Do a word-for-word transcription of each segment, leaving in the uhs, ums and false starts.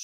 volvemos.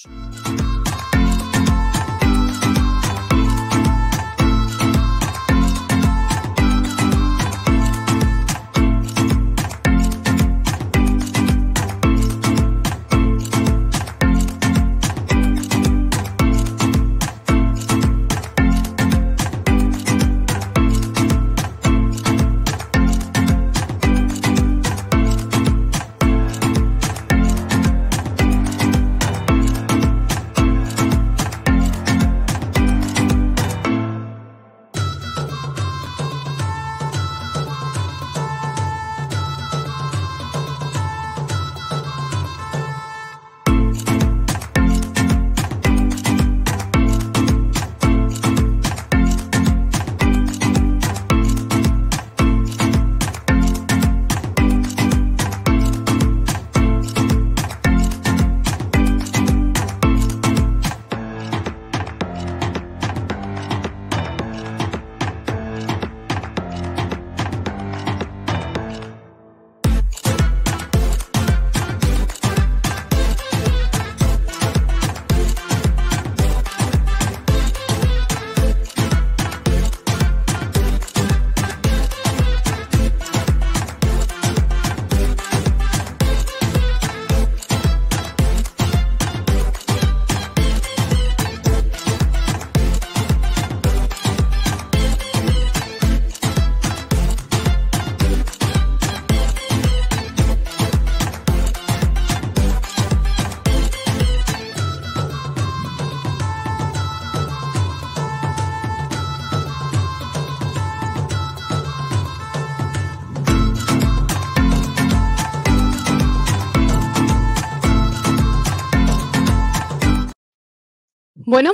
Bueno,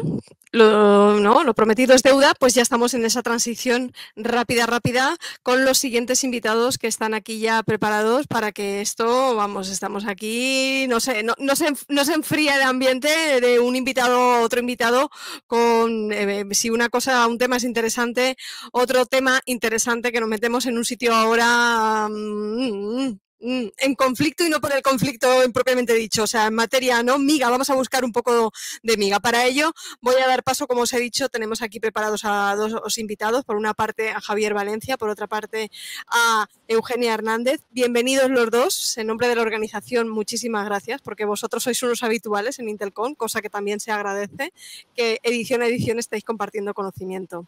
lo, no, lo prometido es deuda, pues ya estamos en esa transición rápida, rápida, con los siguientes invitados que están aquí ya preparados para que esto, vamos, estamos aquí, no sé, no, no, se, no se enfría el ambiente de un invitado a otro invitado con, eh, si una cosa, un tema es interesante, otro tema interesante que nos metemos en un sitio ahora... Mmm, en conflicto y no por el conflicto propiamente dicho, o sea, en materia, ¿no? Miga, vamos a buscar un poco de miga. Para ello voy a dar paso, como os he dicho, tenemos aquí preparados a dos invitados, por una parte a Javier Valencia, por otra parte a Eugenia Hernández. Bienvenidos los dos, en nombre de la organización, muchísimas gracias, porque vosotros sois unos habituales en Intelcon, cosa que también se agradece, que edición a edición estáis compartiendo conocimiento.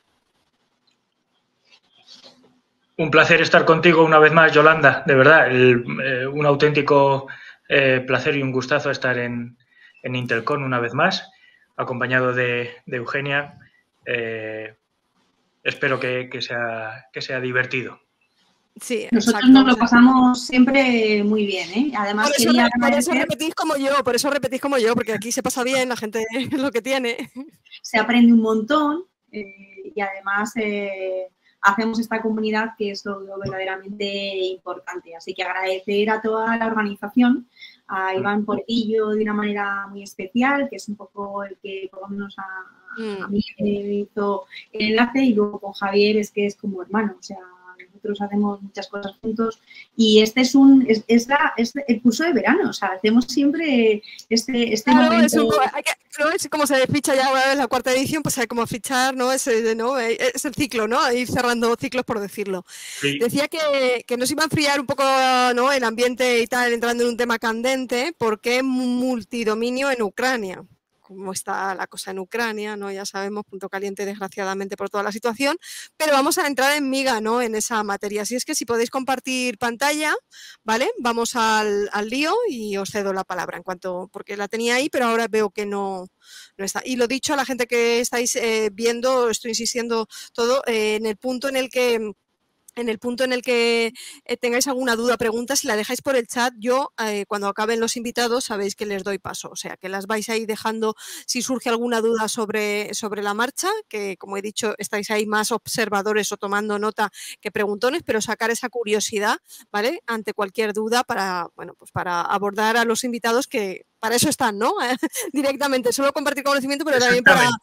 Un placer estar contigo una vez más, Yolanda, de verdad, el, eh, un auténtico eh, placer y un gustazo estar en, en Intelcon una vez más, acompañado de, de Eugenia. Eh, espero que, que, sea, que sea divertido. Sí, nosotros exacto, nos lo pasamos siempre muy bien, ¿eh? Además, por eso, quería por eso repetís como yo, por eso repetís como yo, porque aquí se pasa bien, la gente lo que tiene. Se aprende un montón eh, y además... Eh, hacemos esta comunidad que es lo, lo verdaderamente importante. Así que agradecer a toda la organización, a Iván Portillo de una manera muy especial, que es un poco el que por lo menos a, a mí me hizo el enlace, y luego con Javier es que es como hermano, o sea, nosotros hacemos muchas cosas juntos y este es un es, es, la, es el curso de verano, o sea, hacemos siempre este, este claro, momento. Es, un, hay que, ¿no? Es como se ficha ya una vez la cuarta edición, pues hay como fichar, ¿no? Es, ¿no? Es el ciclo, ¿no? Ir cerrando ciclos, por decirlo. Sí. Decía que, que nos iba a enfriar un poco, ¿no? El ambiente y tal, entrando en un tema candente, porque multidominio en Ucrania. Cómo está la cosa en Ucrania, ¿no? Ya sabemos, punto caliente desgraciadamente por toda la situación, pero vamos a entrar en miga, ¿no? En esa materia. Así es que si podéis compartir pantalla, ¿vale? Vamos al, al lío y os cedo la palabra en cuanto, porque la tenía ahí, pero ahora veo que no, no está. Y lo dicho a la gente que estáis eh, viendo, estoy insistiendo todo, eh, en el punto en el que En el punto en el que eh, tengáis alguna duda, pregunta, si la dejáis por el chat, yo eh, cuando acaben los invitados sabéis que les doy paso, o sea, que las vais ahí dejando si surge alguna duda sobre, sobre la marcha, que como he dicho, estáis ahí más observadores o tomando nota que preguntones, pero sacar esa curiosidad, ¿vale? Ante cualquier duda para, bueno, pues para abordar a los invitados que para eso están, ¿no? Directamente, solo compartir conocimiento, pero también para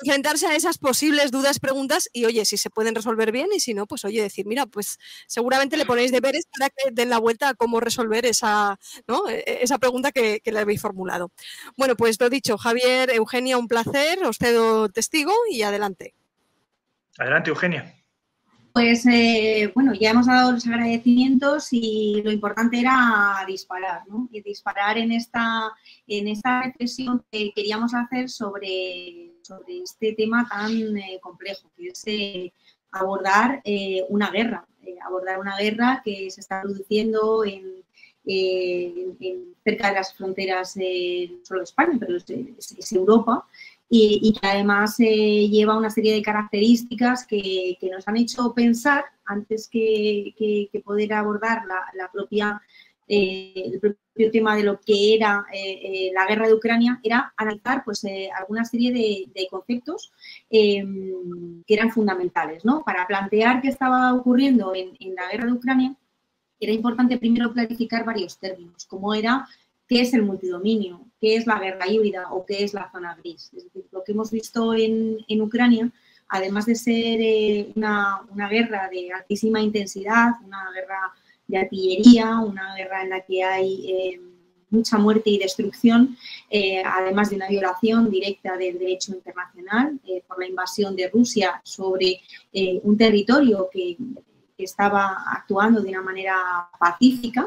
enfrentarse a esas posibles dudas, preguntas y, oye, si se pueden resolver bien y si no, pues, oye, decir, mira, pues seguramente le ponéis deberes para que den la vuelta a cómo resolver esa, ¿no? esa pregunta que, que le habéis formulado. Bueno, pues lo dicho, Javier, Eugenia, un placer, os cedo testigo y adelante. Adelante, Eugenia. Pues eh, bueno, ya hemos dado los agradecimientos y lo importante era disparar, ¿no? Y disparar en esta, en esta reflexión que queríamos hacer sobre, sobre este tema tan eh, complejo, que es eh, abordar eh, una guerra, eh, abordar una guerra que se está produciendo en, eh, en, cerca de las fronteras eh, no solo de España, pero es, es, es Europa. Y, y que además eh, lleva una serie de características que, que nos han hecho pensar, antes que, que, que poder abordar la, la propia, eh, el propio tema de lo que era eh, eh, la guerra de Ucrania, era analizar pues, eh, alguna serie de, de conceptos eh, que eran fundamentales, ¿no? Para plantear qué estaba ocurriendo en, en la guerra de Ucrania, era importante primero clarificar varios términos, como era qué es el multidominio, qué es la guerra híbrida o qué es la zona gris. Es decir, lo que hemos visto en, en Ucrania, además de ser eh, una, una guerra de altísima intensidad, una guerra de artillería, una guerra en la que hay eh, mucha muerte y destrucción, eh, además de una violación directa del derecho internacional eh, por la invasión de Rusia sobre eh, un territorio que, que estaba actuando de una manera pacífica.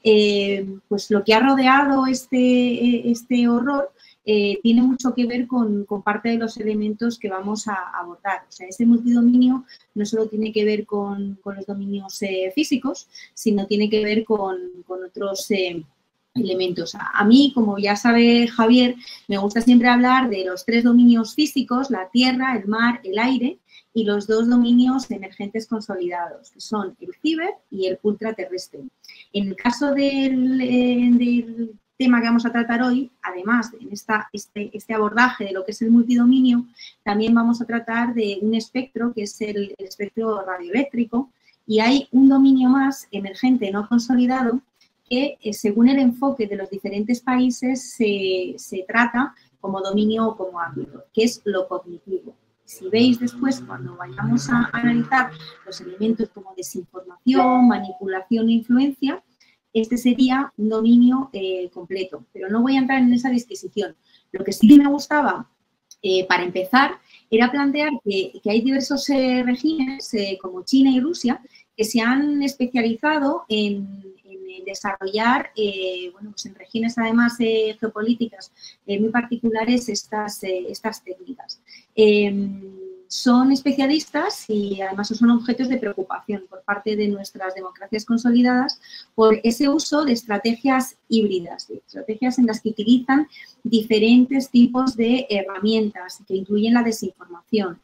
Eh, pues lo que ha rodeado este, este horror eh, tiene mucho que ver con, con parte de los elementos que vamos a abordar. O sea, ese multidominio no solo tiene que ver con, con los dominios eh, físicos, sino tiene que ver con, con otros eh, elementos. A, a mí, como ya sabe Javier, me gusta siempre hablar de los tres dominios físicos, la tierra, el mar, el aire, y los dos dominios emergentes consolidados, que son el ciber y el ultraterrestre. En el caso del, eh, del tema que vamos a tratar hoy, además de en esta, este, este abordaje de lo que es el multidominio, también vamos a tratar de un espectro, que es el, el espectro radioeléctrico, y hay un dominio más emergente no consolidado que, eh, según el enfoque de los diferentes países, se, se trata como dominio o como ámbito, que es lo cognitivo. Si veis después, cuando vayamos a analizar los elementos como desinformación, manipulación e influencia, este sería un dominio eh, completo. Pero no voy a entrar en esa disquisición. Lo que sí me gustaba, eh, para empezar, era plantear que, que hay diversos eh, regímenes, eh, como China y Rusia, que se han especializado en, en desarrollar, eh, bueno, pues en regiones además eh, geopolíticas eh, muy particulares estas, eh, estas técnicas. Eh, son especialistas y además son objetos de preocupación por parte de nuestras democracias consolidadas por ese uso de estrategias híbridas, de estrategias en las que utilizan diferentes tipos de herramientas que incluyen la desinformación,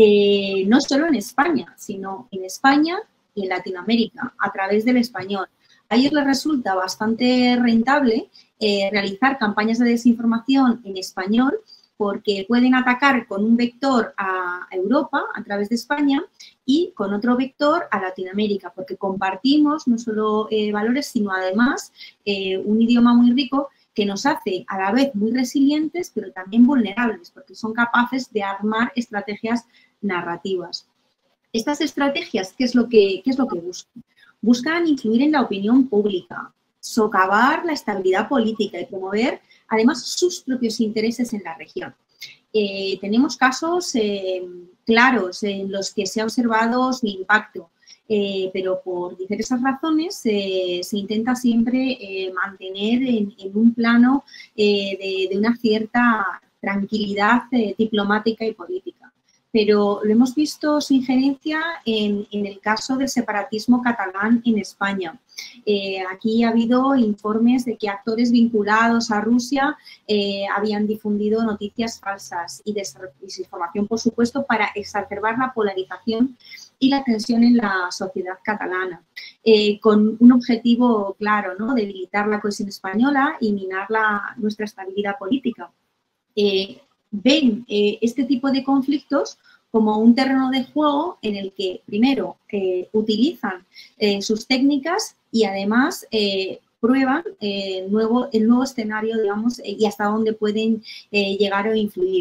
eh, no solo en España, sino en España y en Latinoamérica, a través del español. A ellos les resulta bastante rentable eh, realizar campañas de desinformación en español porque pueden atacar con un vector a Europa a través de España y con otro vector a Latinoamérica, porque compartimos no solo eh, valores, sino además eh, un idioma muy rico que nos hace a la vez muy resilientes, pero también vulnerables, porque son capaces de armar estrategias narrativas. Estas estrategias, ¿qué es lo que, qué es lo que buscan? Buscan influir en la opinión pública, socavar la estabilidad política y promover, además, sus propios intereses en la región. Eh, tenemos casos eh, claros en los que se ha observado su impacto, eh, pero por diversas razones eh, se intenta siempre eh, mantener en, en un plano eh, de, de una cierta tranquilidad eh, diplomática y política. Pero lo hemos visto su injerencia en, en el caso del separatismo catalán en España. Eh, aquí ha habido informes de que actores vinculados a Rusia eh, habían difundido noticias falsas y desinformación, por supuesto, para exacerbar la polarización y la tensión en la sociedad catalana, eh, con un objetivo claro, ¿no? Debilitar la cohesión española y minar la, nuestra estabilidad política. Eh, ven eh, este tipo de conflictos como un terreno de juego en el que, primero, eh, utilizan eh, sus técnicas y, además, eh, prueban eh, nuevo, el nuevo escenario, digamos, eh, y hasta dónde pueden eh, llegar o influir.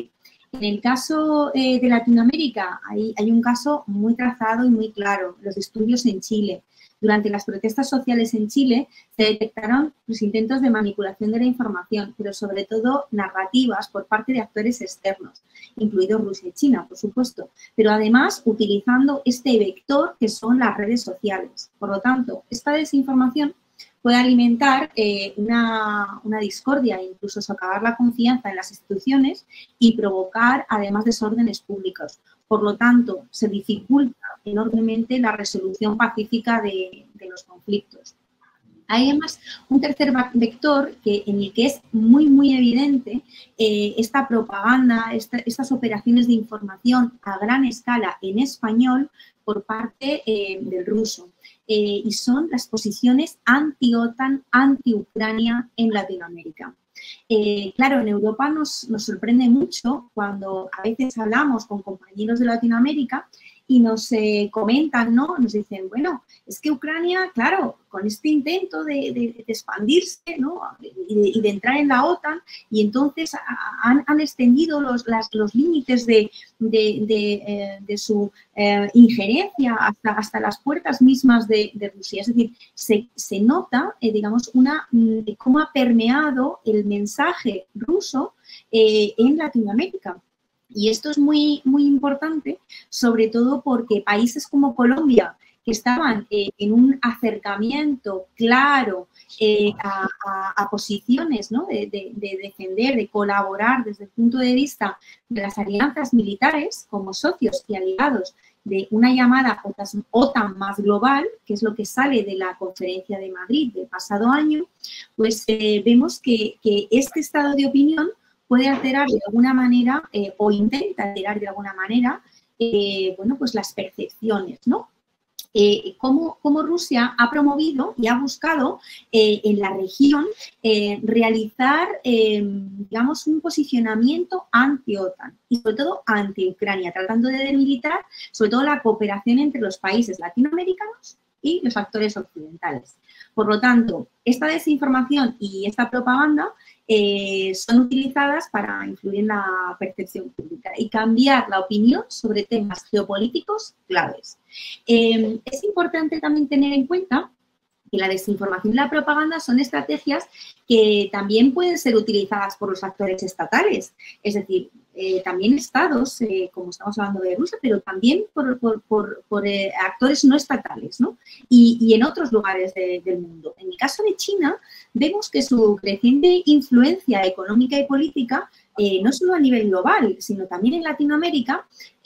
En el caso eh, de Latinoamérica hay, hay un caso muy trazado y muy claro, los disturbios en Chile. Durante las protestas sociales en Chile se detectaron los intentos de manipulación de la información, pero sobre todo narrativas por parte de actores externos, incluidos Rusia y China, por supuesto, pero además utilizando este vector que son las redes sociales. Por lo tanto, esta desinformación puede alimentar eh, una, una discordia e incluso socavar la confianza en las instituciones y provocar además desórdenes públicos. Por lo tanto, se dificulta enormemente la resolución pacífica de, de los conflictos. Hay además un tercer vector que, en el que es muy, muy evidente eh, esta propaganda, esta, estas operaciones de información a gran escala en español por parte eh, del ruso. Eh, y son las posiciones anti-OTAN, anti-Ucrania en Latinoamérica. Eh, claro, en Europa nos, nos sorprende mucho cuando a veces hablamos con compañeros de Latinoamérica y nos eh, comentan, ¿no? Nos dicen, bueno, es que Ucrania, claro, con este intento de, de, de expandirse, ¿no? Y de, y de entrar en la OTAN, y entonces han, han extendido los, las, los límites de, de, de, eh, de su eh, injerencia hasta, hasta las puertas mismas de, de Rusia. Es decir, se, se nota, eh, digamos, una, cómo ha permeado el mensaje ruso eh, en Latinoamérica. Y esto es muy, muy importante, sobre todo porque países como Colombia, que estaban eh, en un acercamiento claro eh, a, a, a posiciones, ¿no? de, de, de defender, de colaborar desde el punto de vista de las alianzas militares como socios y aliados de una llamada OTAN más global, que es lo que sale de la Conferencia de Madrid del pasado año, pues eh, vemos que, que este estado de opinión puede alterar de alguna manera eh, o intenta alterar de alguna manera eh, bueno, pues las percepciones, ¿no? Eh, cómo, cómo Rusia ha promovido y ha buscado eh, en la región eh, realizar, eh, digamos, un posicionamiento anti-OTAN y sobre todo anti-Ucrania, tratando de debilitar sobre todo la cooperación entre los países latinoamericanos y los actores occidentales. Por lo tanto, esta desinformación y esta propaganda Eh, son utilizadas para influir en la percepción pública y cambiar la opinión sobre temas geopolíticos claves. Eh, es importante también tener en cuenta que la desinformación y la propaganda son estrategias que también pueden ser utilizadas por los actores estatales, es decir, eh, también estados, eh, como estamos hablando de Rusia, pero también por, por, por, por eh, actores no estatales, ¿no? Y, y en otros lugares de, del mundo. En el caso de China, vemos que su creciente influencia económica y política, eh, no solo a nivel global, sino también en Latinoamérica,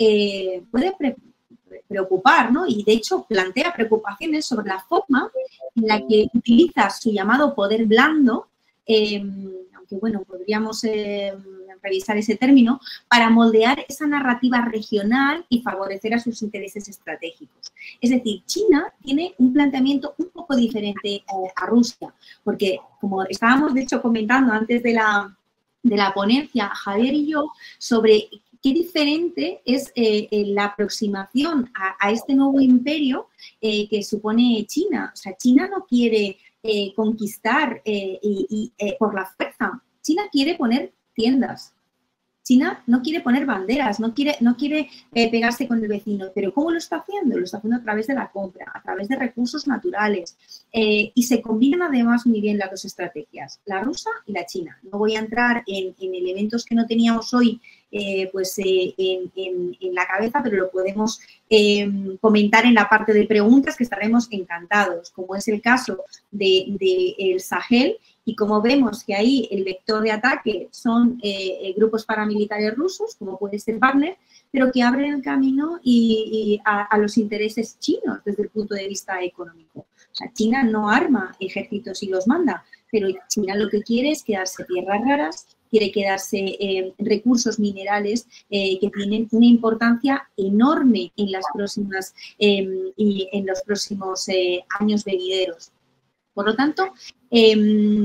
eh, puede pre preocupar, ¿no? Y de hecho plantea preocupaciones sobre la forma en la que utiliza su llamado poder blando, eh, aunque bueno, podríamos eh, revisar ese término, para moldear esa narrativa regional y favorecer a sus intereses estratégicos. Es decir, China tiene un planteamiento un poco diferente eh, a Rusia, porque como estábamos de hecho comentando antes de la, de la ponencia, Javier y yo, sobre qué diferente es eh, la aproximación a, a este nuevo imperio eh, que supone China. O sea, China no quiere eh, conquistar eh, y, y, eh, por la fuerza. China quiere poner tiendas. China no quiere poner banderas, no quiere, no quiere eh, pegarse con el vecino. ¿Pero cómo lo está haciendo? Lo está haciendo a través de la compra, a través de recursos naturales. Eh, y se combinan además muy bien las dos estrategias, la rusa y la china. No voy a entrar en, en elementos que no teníamos hoy eh, pues, eh, en, en, en la cabeza, pero lo podemos eh, comentar en la parte de preguntas, que estaremos encantados, como es el caso del de, de Sahel. Y como vemos que ahí el vector de ataque son eh, grupos paramilitares rusos, como puede ser Wagner, pero que abren el camino y, y a, a los intereses chinos desde el punto de vista económico. O sea, China no arma ejércitos y los manda, pero China lo que quiere es quedarse tierras raras, quiere quedarse eh, recursos minerales eh, que tienen una importancia enorme en las próximas eh, y en los próximos eh, años venideros. Por lo tanto, eh,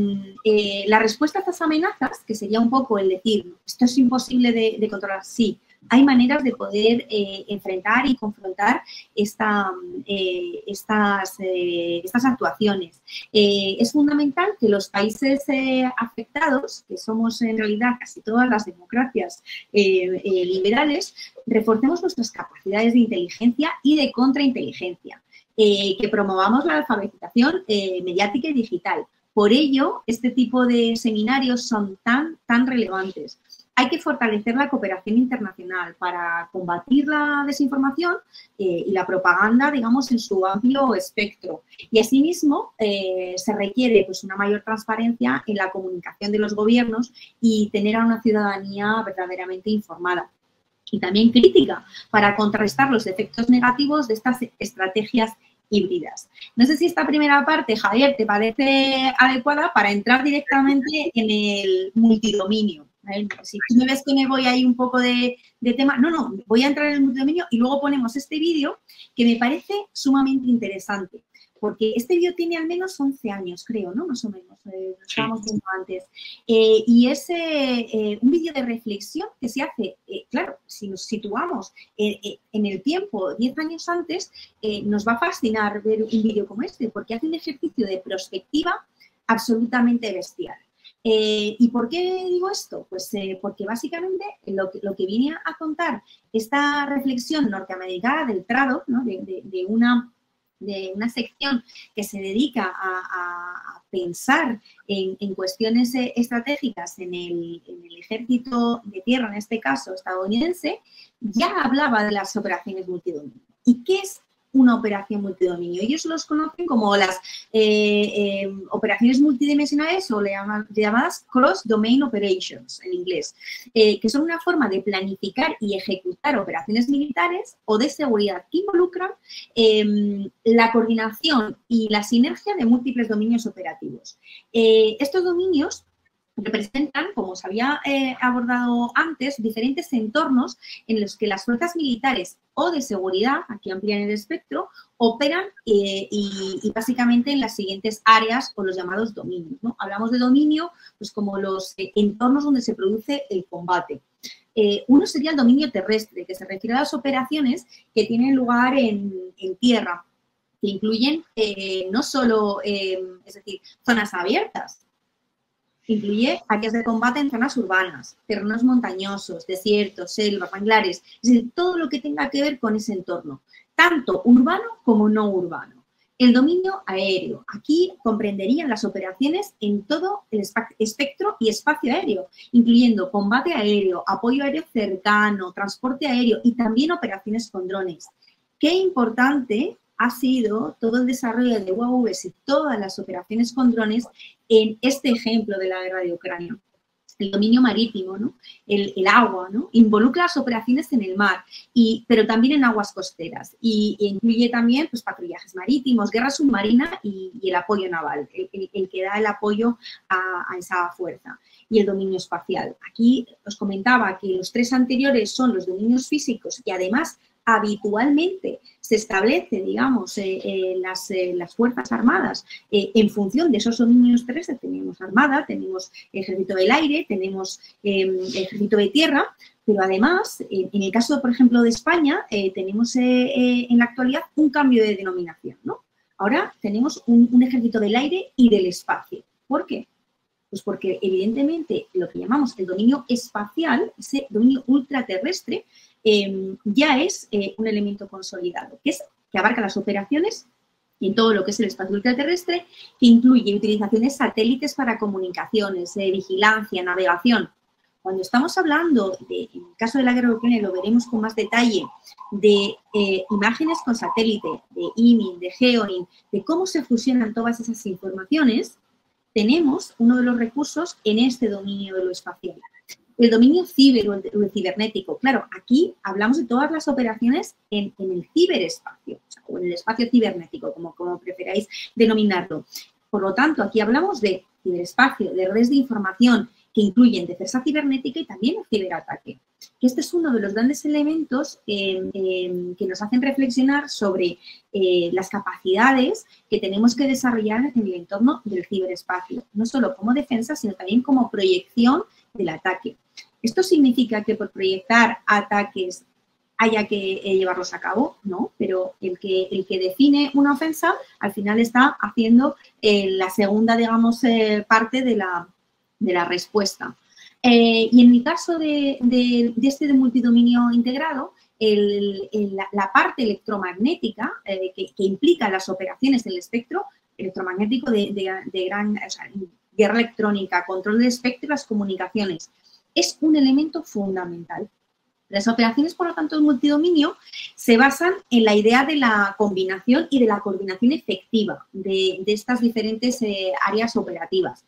eh, la respuesta a estas amenazas, que sería un poco el decir, esto es imposible de, de controlar, sí, hay maneras de poder eh, enfrentar y confrontar esta, eh, estas, eh, estas actuaciones. Eh, es fundamental que los países eh, afectados, que somos en realidad casi todas las democracias eh, eh, liberales, reforcemos nuestras capacidades de inteligencia y de contrainteligencia, eh, que promovamos la alfabetización eh, mediática y digital. Por ello, este tipo de seminarios son tan, tan relevantes. Hay que fortalecer la cooperación internacional para combatir la desinformación eh, y la propaganda, digamos, en su amplio espectro. Y asimismo, eh, se requiere pues, una mayor transparencia en la comunicación de los gobiernos y tener a una ciudadanía verdaderamente informada. Y también crítica para contrarrestar los efectos negativos de estas estrategias híbridas. No sé si esta primera parte, Javier, te parece adecuada para entrar directamente en el multidominio. Si tú me ves que me voy ahí un poco de, de tema, no, no, voy a entrar en el multidominio y luego ponemos este vídeo que me parece sumamente interesante, porque este vídeo tiene al menos once años, creo, ¿no? Más o menos, eh, lo estábamos viendo antes. Eh, y es eh, eh, un vídeo de reflexión que se hace, eh, claro, si nos situamos eh, eh, en el tiempo, diez años antes, eh, nos va a fascinar ver un vídeo como este, porque hace un ejercicio de prospectiva absolutamente bestial. Eh, ¿Y por qué digo esto? Pues eh, porque básicamente lo que, lo que viene a contar esta reflexión norteamericana del Trado, ¿no? de, de, de, una, de una sección que se dedica a, a pensar en, en cuestiones eh, estratégicas en el, en el ejército de tierra, en este caso estadounidense, ya hablaba de las operaciones multidominio. ¿Y qué es una operación multidominio? Ellos los conocen como las eh, eh, operaciones multidimensionales o le llaman, llamadas cross-domain operations en inglés, eh, que son una forma de planificar y ejecutar operaciones militares o de seguridad que involucran eh, la coordinación y la sinergia de múltiples dominios operativos. Eh, estos dominios representan, como os había eh, abordado antes, diferentes entornos en los que las fuerzas militares o de seguridad, aquí amplían el espectro, operan eh, y, y básicamente en las siguientes áreas o los llamados dominios, ¿no? Hablamos de dominio pues como los eh, entornos donde se produce el combate. Eh, uno sería el dominio terrestre, que se refiere a las operaciones que tienen lugar en, en tierra, que incluyen eh, no solo, eh, es decir, zonas abiertas, incluye áreas de combate en zonas urbanas, terrenos montañosos, desiertos, selvas, manglares, es decir, todo lo que tenga que ver con ese entorno, tanto urbano como no urbano. El dominio aéreo, aquí comprenderían las operaciones en todo el espectro y espacio aéreo, incluyendo combate aéreo, apoyo aéreo cercano, transporte aéreo y también operaciones con drones. Qué importante ha sido todo el desarrollo de U A Vs y todas las operaciones con drones en este ejemplo de la guerra de Ucrania. El dominio marítimo, ¿no? el, el agua, ¿no? Involucra las operaciones en el mar, y, pero también en aguas costeras. Y, y incluye también pues, patrullajes marítimos, guerra submarina y, y el apoyo naval, el, el, el que da el apoyo a, a esa fuerza. Y el dominio espacial. Aquí os comentaba que los tres anteriores son los dominios físicos y además habitualmente se establece, digamos, eh, eh, las, eh, las Fuerzas Armadas eh, en función de esos dominios terrestres. Tenemos Armada, tenemos Ejército del Aire, tenemos eh, Ejército de Tierra, pero además, eh, en el caso, por ejemplo, de España, eh, tenemos eh, eh, en la actualidad un cambio de denominación, ¿no? Ahora tenemos un, un Ejército del Aire y del Espacio. ¿Por qué? Pues porque, evidentemente, lo que llamamos el dominio espacial, ese dominio ultraterrestre, Eh, ya es eh, un elemento consolidado, que es que abarca las operaciones en todo lo que es el espacio ultraterrestre, que incluye utilización de satélites para comunicaciones, eh, vigilancia, navegación. Cuando estamos hablando, de, en el caso de la guerra de Ucrania, lo veremos con más detalle, de eh, imágenes con satélite, de I M I N, de GEOIN, de cómo se fusionan todas esas informaciones, tenemos uno de los recursos en este dominio de lo espacial. El dominio ciber o el, el cibernético. Claro, aquí hablamos de todas las operaciones en, en el ciberespacio, o, sea, o en el espacio cibernético, como, como preferáis denominarlo. Por lo tanto, aquí hablamos de ciberespacio, de redes de información que incluyen defensa cibernética y también el ciberataque. Este es uno de los grandes elementos eh, eh, que nos hacen reflexionar sobre eh, las capacidades que tenemos que desarrollar en el entorno del ciberespacio, no solo como defensa, sino también como proyección del ataque. ¿Esto significa que por proyectar ataques haya que eh, llevarlos a cabo? No, pero el que, el que define una ofensa al final está haciendo eh, la segunda, digamos, eh, parte de la, de la respuesta. Eh, y en mi caso de, de, de este de multidominio integrado, el, el, la, la parte electromagnética eh, que, que implica las operaciones en el espectro electromagnético de, de, de gran, o sea, guerra electrónica, control del espectro y las comunicaciones, es un elemento fundamental. Las operaciones, por lo tanto, de multidominio se basan en la idea de la combinación y de la coordinación efectiva de, de estas diferentes eh, áreas operativas.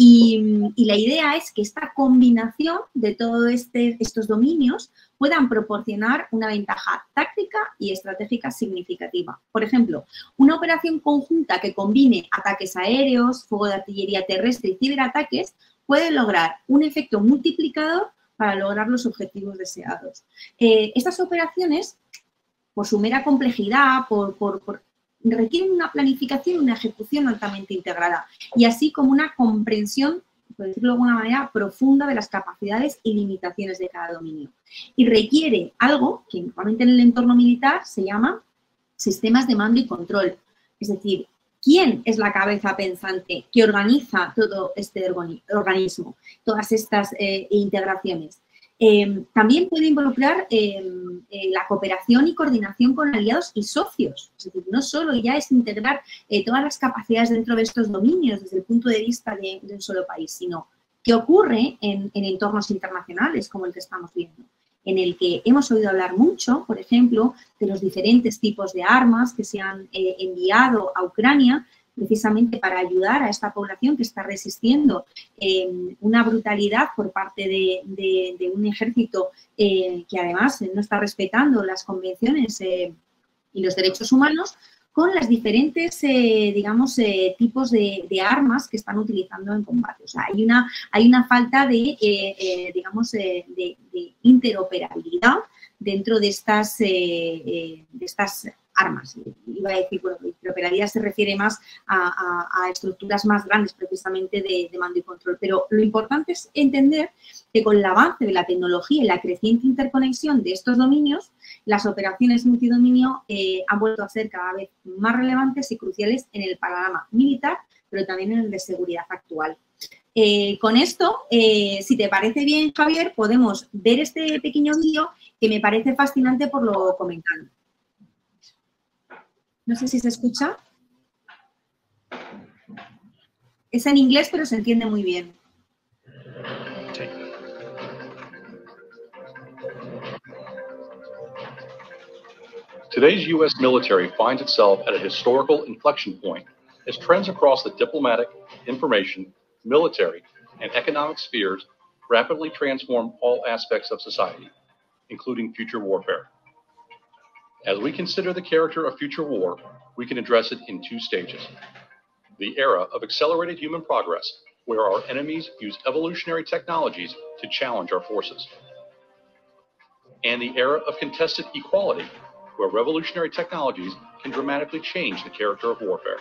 Y, y la idea es que esta combinación de todos este, estos dominios puedan proporcionar una ventaja táctica y estratégica significativa. Por ejemplo, una operación conjunta que combine ataques aéreos, fuego de artillería terrestre y ciberataques puede lograr un efecto multiplicador para lograr los objetivos deseados. Eh, estas operaciones, por su mera complejidad, por, por, por, requieren una planificación y una ejecución altamente integrada, y así como una comprensión, por decirlo de alguna manera, profunda de las capacidades y limitaciones de cada dominio. Y requiere algo que normalmente en el entorno militar se llama sistemas de mando y control. Es decir, ¿quién es la cabeza pensante que organiza todo este organismo, todas estas eh, integraciones? Eh, también puede involucrar eh, eh, la cooperación y coordinación con aliados y socios. Es decir, no solo ya es integrar eh, todas las capacidades dentro de estos dominios desde el punto de vista de, de un solo país, sino qué ocurre en, en entornos internacionales como el que estamos viendo, en el que hemos oído hablar mucho, por ejemplo, de los diferentes tipos de armas que se han eh, enviado a Ucrania precisamente para ayudar a esta población que está resistiendo eh, una brutalidad por parte de, de, de un ejército eh, que además no está respetando las convenciones eh, y los derechos humanos, con las diferentes, eh, digamos, eh, tipos de, de armas que están utilizando en combate. O sea, hay una, hay una falta de, eh, eh, digamos, eh, de, de interoperabilidad dentro de estas, eh, eh, de estas armas. Iba a decir, bueno, interoperabilidad se refiere más a, a, a estructuras más grandes, precisamente, de, de mando y control. Pero lo importante es entender que con el avance de la tecnología y la creciente interconexión de estos dominios, las operaciones multidominio eh, han vuelto a ser cada vez más relevantes y cruciales en el panorama militar, pero también en el de seguridad actual. Eh, con esto, eh, si te parece bien, Javier, podemos ver este pequeño vídeo que me parece fascinante por lo comentado. No sé si se escucha. Es en inglés, pero se entiende muy bien. Sí. Today's U S military finds itself at a historical inflection point as trends across the diplomatic, information, military, and economic spheres rapidly transform all aspects of society, including future warfare. As we consider the character of future war, we can address it in two stages. The era of accelerated human progress, where our enemies use evolutionary technologies to challenge our forces. And the era of contested equality, where revolutionary technologies can dramatically change the character of warfare.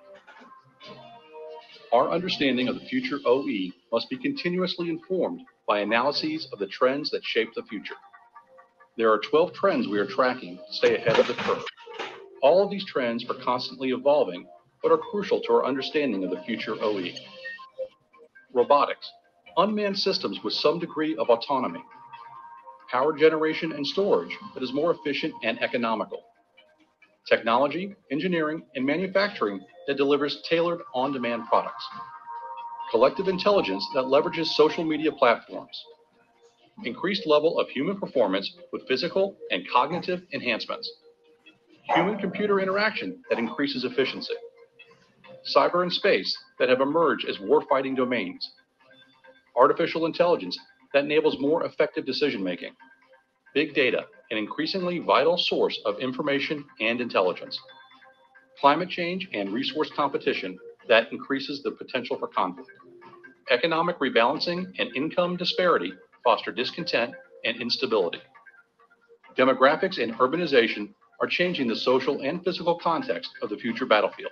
Our understanding of the future O E must be continuously informed by analyses of the trends that shape the future. There are twelve trends we are tracking to stay ahead of the curve. All of these trends are constantly evolving, but are crucial to our understanding of the future O E. Robotics, unmanned systems with some degree of autonomy. Power generation and storage that is more efficient and economical. Technology, engineering, and manufacturing that delivers tailored on-demand products. Collective intelligence that leverages social media platforms. Increased level of human performance with physical and cognitive enhancements. Human-computer interaction that increases efficiency. Cyber and space that have emerged as warfighting domains. Artificial intelligence that enables more effective decision-making. Big data, an increasingly vital source of information and intelligence. Climate change and resource competition that increases the potential for conflict. Economic rebalancing and income disparity foster discontent and instability. Demographics and urbanization are changing the social and physical context of the future battlefield.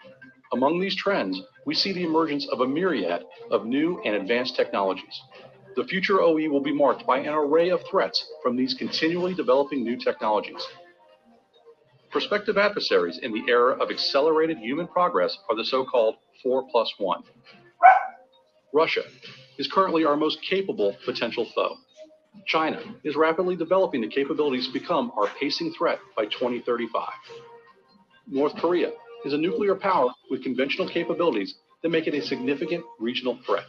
Among these trends, we see the emergence of a myriad of new and advanced technologies. The future O E will be marked by an array of threats from these continually developing new technologies. Prospective adversaries in the era of accelerated human progress are the so-called four plus one. Russia is currently our most capable potential foe. China is rapidly developing the capabilities to become our pacing threat by twenty thirty-five. North Korea is a nuclear power with conventional capabilities that make it a significant regional threat.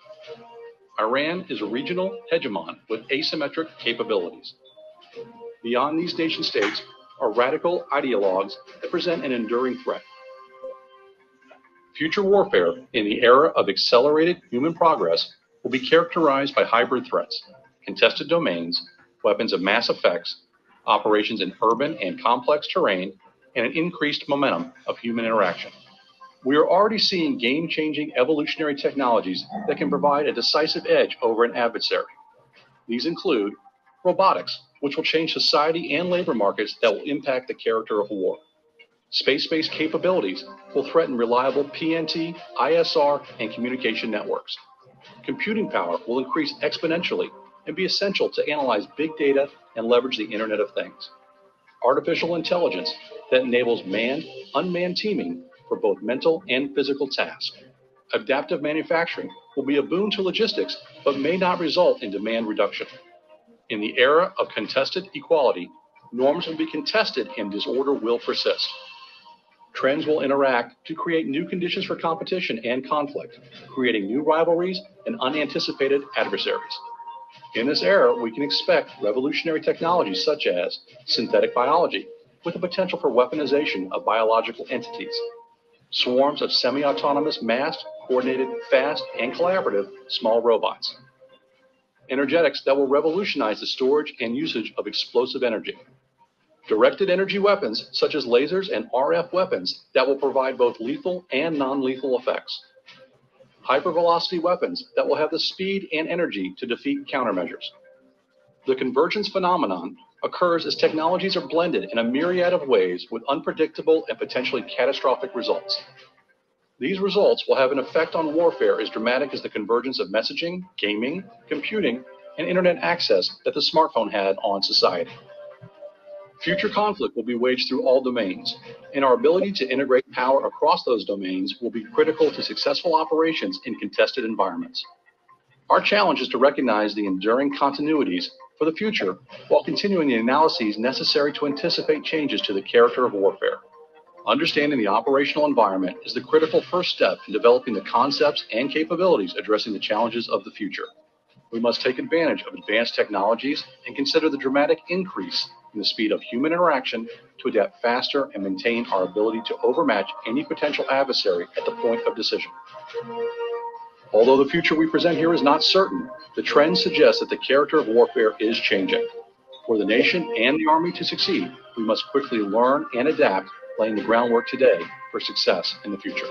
Iran is a regional hegemon with asymmetric capabilities. Beyond these nation states are radical ideologues that present an enduring threat. Future warfare in the era of accelerated human progress will be characterized by hybrid threats, contested domains, weapons of mass effects, operations in urban and complex terrain, and an increased momentum of human interaction. We are already seeing game-changing evolutionary technologies that can provide a decisive edge over an adversary. These include robotics, which will change society and labor markets that will impact the character of war. Space-based capabilities will threaten reliable P N T, I S R, and communication networks. Computing power will increase exponentially and be essential to analyze big data and leverage the Internet of Things. Artificial intelligence that enables manned, unmanned teaming for both mental and physical tasks. Adaptive manufacturing will be a boon to logistics, but may not result in demand reduction. In the era of contested equality, norms will be contested and disorder will persist. Trends will interact to create new conditions for competition and conflict, creating new rivalries and unanticipated adversaries. In this era, we can expect revolutionary technologies such as synthetic biology, with the potential for weaponization of biological entities, swarms of semi-autonomous, massed, coordinated, fast, and collaborative small robots, energetics that will revolutionize the storage and usage of explosive energy, directed energy weapons such as lasers and R F weapons that will provide both lethal and non-lethal effects, hypervelocity weapons that will have the speed and energy to defeat countermeasures. The convergence phenomenon occurs as technologies are blended in a myriad of ways with unpredictable and potentially catastrophic results. These results will have an effect on warfare as dramatic as the convergence of messaging, gaming, computing, and internet access that the smartphone had on society. Future conflict will be waged through all domains, and our ability to integrate power across those domains will be critical to successful operations in contested environments. Our challenge is to recognize the enduring continuities for the future while continuing the analyses necessary to anticipate changes to the character of warfare. Understanding the operational environment is the critical first step in developing the concepts and capabilities addressing the challenges of the future. We must take advantage of advanced technologies and consider the dramatic increase in the speed of human interaction to adapt faster and maintain our ability to overmatch any potential adversary at the point of decision. Although the future we present here is not certain, the trends suggest that the character of warfare is changing. For the nation and the Army to succeed, we must quickly learn and adapt, laying the groundwork today for success in the future.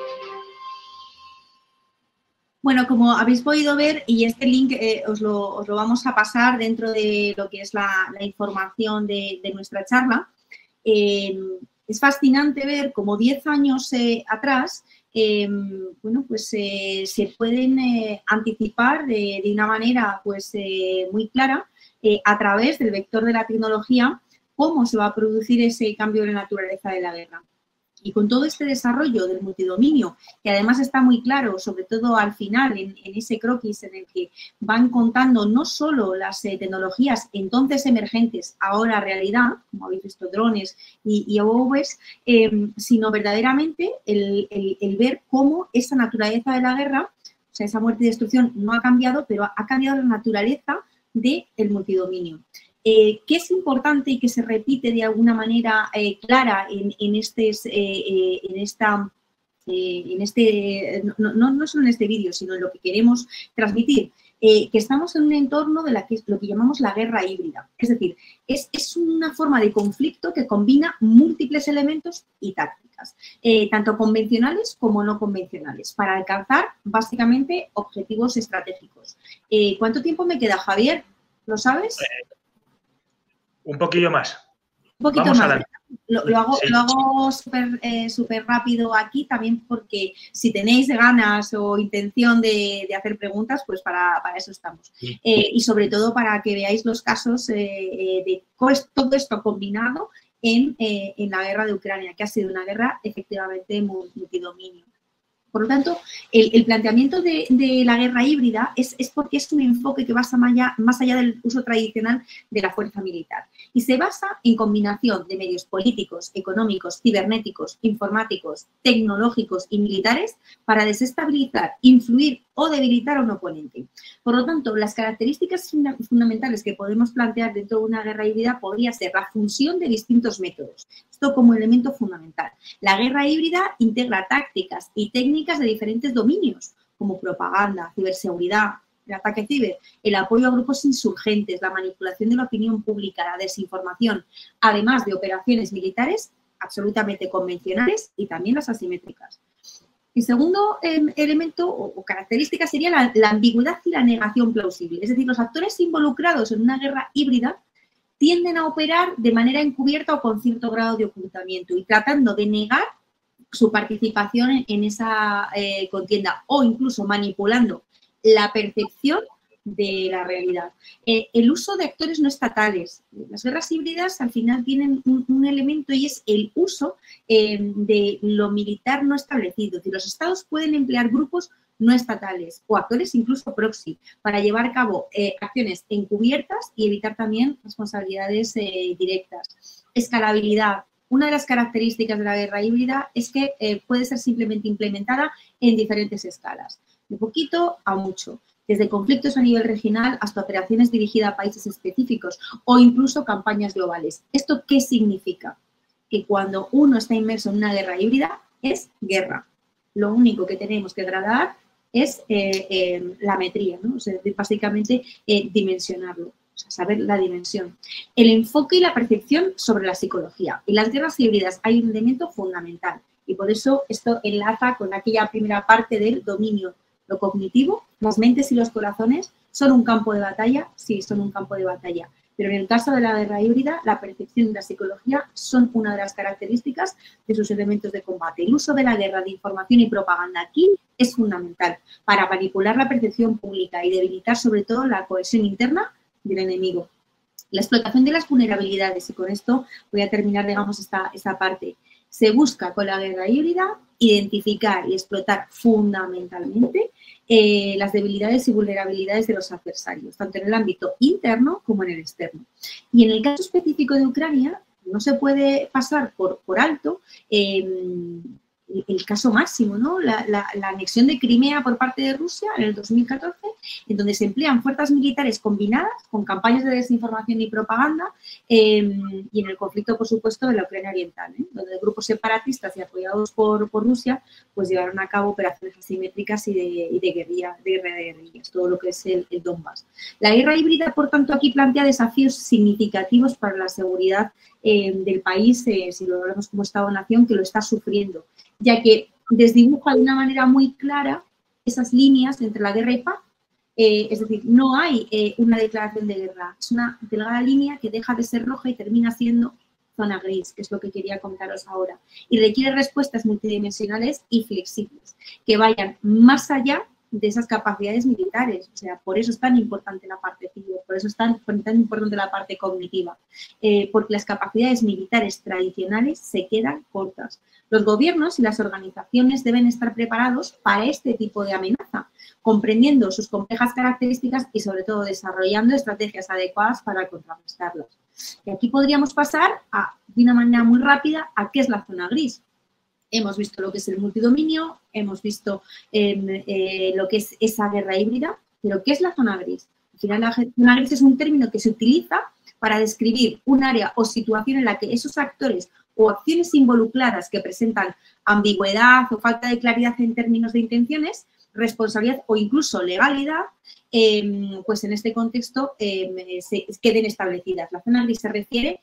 Bueno, como habéis podido ver, y este link eh, os, lo, os lo vamos a pasar dentro de lo que es la, la información de, de nuestra charla, eh, es fascinante ver cómo diez años eh, atrás Eh, bueno, pues eh, se pueden eh, anticipar de, de una manera pues eh, muy clara eh, a través del vector de la tecnología cómo se va a producir ese cambio de la naturaleza de la guerra. Y con todo este desarrollo del multidominio, que además está muy claro, sobre todo al final, en, en ese croquis en el que van contando no solo las eh, tecnologías entonces emergentes, ahora realidad, como habéis visto, drones y, y O V S, eh, sino verdaderamente el, el, el ver cómo esa naturaleza de la guerra, o sea, esa muerte y destrucción no ha cambiado, pero ha cambiado la naturaleza del multidominio. Eh, ¿Qué es importante y que se repite de alguna manera eh, clara en, en, estes, eh, eh, en esta, eh, en este, no, no, no solo en este vídeo, sino en lo que queremos transmitir? Eh, que estamos en un entorno de la que, lo que llamamos la guerra híbrida. Es decir, es, es una forma de conflicto que combina múltiples elementos y tácticas, eh, tanto convencionales como no convencionales, para alcanzar básicamente objetivos estratégicos. Eh, ¿Cuánto tiempo me queda, Javier? ¿Lo sabes? Un poquillo más. Un poquito Vamos más. a la... Lo, lo hago, sí. lo hago súper eh, súper rápido aquí también porque si tenéis ganas o intención de, de hacer preguntas, pues para, para eso estamos. Sí. Eh, y sobre todo para que veáis los casos eh, eh, de todo esto combinado en, eh, en la guerra de Ucrania, que ha sido una guerra efectivamente multidominio. Por lo tanto, el, el planteamiento de, de la guerra híbrida es, es porque es un enfoque que va más allá, más allá del uso tradicional de la fuerza militar y se basa en combinación de medios políticos, económicos, cibernéticos, informáticos, tecnológicos y militares para desestabilizar, influir o debilitar a un oponente. Por lo tanto, las características fundamentales que podemos plantear dentro de una guerra híbrida podría ser la función de distintos métodos. Esto como elemento fundamental. La guerra híbrida integra tácticas y técnicas de diferentes dominios, como propaganda, ciberseguridad, el ataque ciber, el apoyo a grupos insurgentes, la manipulación de la opinión pública, la desinformación, además de operaciones militares absolutamente convencionales y también las asimétricas. El segundo eh, elemento o, o característica sería la, la ambigüedad y la negación plausible. Es decir, los actores involucrados en una guerra híbrida tienden a operar de manera encubierta o con cierto grado de ocultamiento y tratando de negar su participación en, en esa eh, contienda o incluso manipulando la percepción de la realidad. Eh, el uso de actores no estatales. Las guerras híbridas al final tienen un, un elemento y es el uso eh, de lo militar no establecido. Es decir, los estados pueden emplear grupos no estatales o actores incluso proxy para llevar a cabo eh, acciones encubiertas y evitar también responsabilidades eh, directas. Escalabilidad. Una de las características de la guerra híbrida es que eh, puede ser simplemente implementada en diferentes escalas, de poquito a mucho. Desde conflictos a nivel regional hasta operaciones dirigidas a países específicos o incluso campañas globales. ¿Esto qué significa? Que cuando uno está inmerso en una guerra híbrida es guerra. Lo único que tenemos que gradar es eh, eh, la metría, ¿no? O sea, básicamente eh, dimensionarlo, o sea, saber la dimensión. El enfoque y la percepción sobre la psicología. En las guerras híbridas hay un elemento fundamental y por eso esto enlaza con aquella primera parte del dominio. Lo cognitivo, las mentes y los corazones son un campo de batalla, sí, son un campo de batalla. Pero en el caso de la guerra híbrida, la percepción y la psicología son una de las características de sus elementos de combate. El uso de la guerra de información y propaganda aquí es fundamental para manipular la percepción pública y debilitar sobre todo la cohesión interna del enemigo. La explotación de las vulnerabilidades, y con esto voy a terminar, digamos, esta, esta parte. Se busca con la guerra híbrida identificar y explotar fundamentalmente eh, las debilidades y vulnerabilidades de los adversarios, tanto en el ámbito interno como en el externo. Y en el caso específico de Ucrania, no se puede pasar por, por alto eh, el caso máximo, ¿no? La, la, la anexión de Crimea por parte de Rusia en el dos mil catorce, en donde se emplean fuerzas militares combinadas con campañas de desinformación y propaganda eh, y en el conflicto, por supuesto, de la Ucrania Oriental, ¿eh? Donde grupos separatistas y apoyados por, por Rusia pues llevaron a cabo operaciones asimétricas y de, y de guerrilla, de guerra de guerrillas, todo lo que es el, el Donbass. La guerra híbrida, por tanto, aquí plantea desafíos significativos para la seguridad eh, del país, eh, si lo vemos como Estado-nación, que lo está sufriendo, ya que desdibuja de una manera muy clara esas líneas entre la guerra y paz. Eh, es decir, no hay eh, una declaración de guerra, es una delgada línea que deja de ser roja y termina siendo zona gris, que es lo que quería contaros ahora. Y requiere respuestas multidimensionales y flexibles, que vayan más allá de esas capacidades militares. O sea, por eso es tan importante la parte civil, por eso es tan, tan importante la parte cognitiva, eh, porque las capacidades militares tradicionales se quedan cortas. Los gobiernos y las organizaciones deben estar preparados para este tipo de amenaza, comprendiendo sus complejas características y, sobre todo, desarrollando estrategias adecuadas para contrarrestarlas. Y aquí podríamos pasar, a, de una manera muy rápida, a qué es la zona gris. Hemos visto lo que es el multidominio, hemos visto eh, eh, lo que es esa guerra híbrida, pero ¿qué es la zona gris? Al final, la zona gris es un término que se utiliza para describir un área o situación en la que esos actores o acciones involucradas que presentan ambigüedad o falta de claridad en términos de intenciones, responsabilidad o incluso legalidad, eh, pues en este contexto eh, se queden establecidas. La zona gris se refiere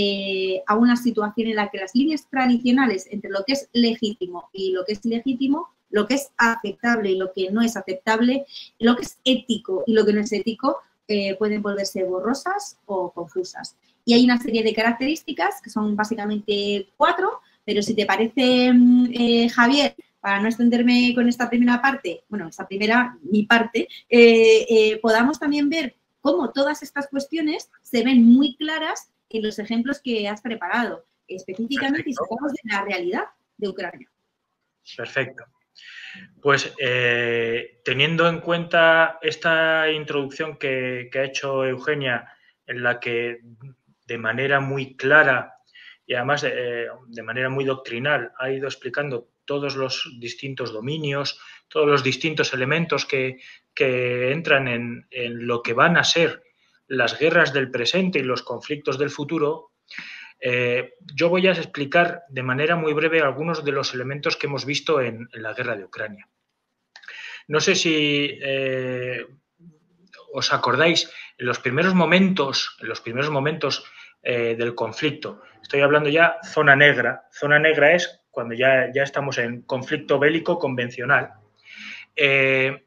eh, a una situación en la que las líneas tradicionales entre lo que es legítimo y lo que es ilegítimo, lo que es aceptable y lo que no es aceptable, lo que es ético y lo que no es ético, eh, pueden volverse borrosas o confusas. y hay una serie de características que son básicamente cuatro, pero si te parece, eh, Javier, para no extenderme con esta primera parte, bueno, esta primera, mi parte, eh, eh, podamos también ver cómo todas estas cuestiones se ven muy claras en los ejemplos que has preparado, específicamente y sacados de la realidad de Ucrania. Perfecto. Pues eh, teniendo en cuenta esta introducción que, que ha hecho Eugenia, en la que de manera muy clara y además eh, de manera muy doctrinal ha ido explicando todos los distintos dominios, todos los distintos elementos que, que entran en, en lo que van a ser las guerras del presente y los conflictos del futuro, eh, yo voy a explicar de manera muy breve algunos de los elementos que hemos visto en, en la guerra de Ucrania. No sé si eh, os acordáis, en los primeros momentos, en los primeros momentos eh, del conflicto, estoy hablando ya zona negra, zona negra es cuando ya, ya estamos en conflicto bélico convencional, eh,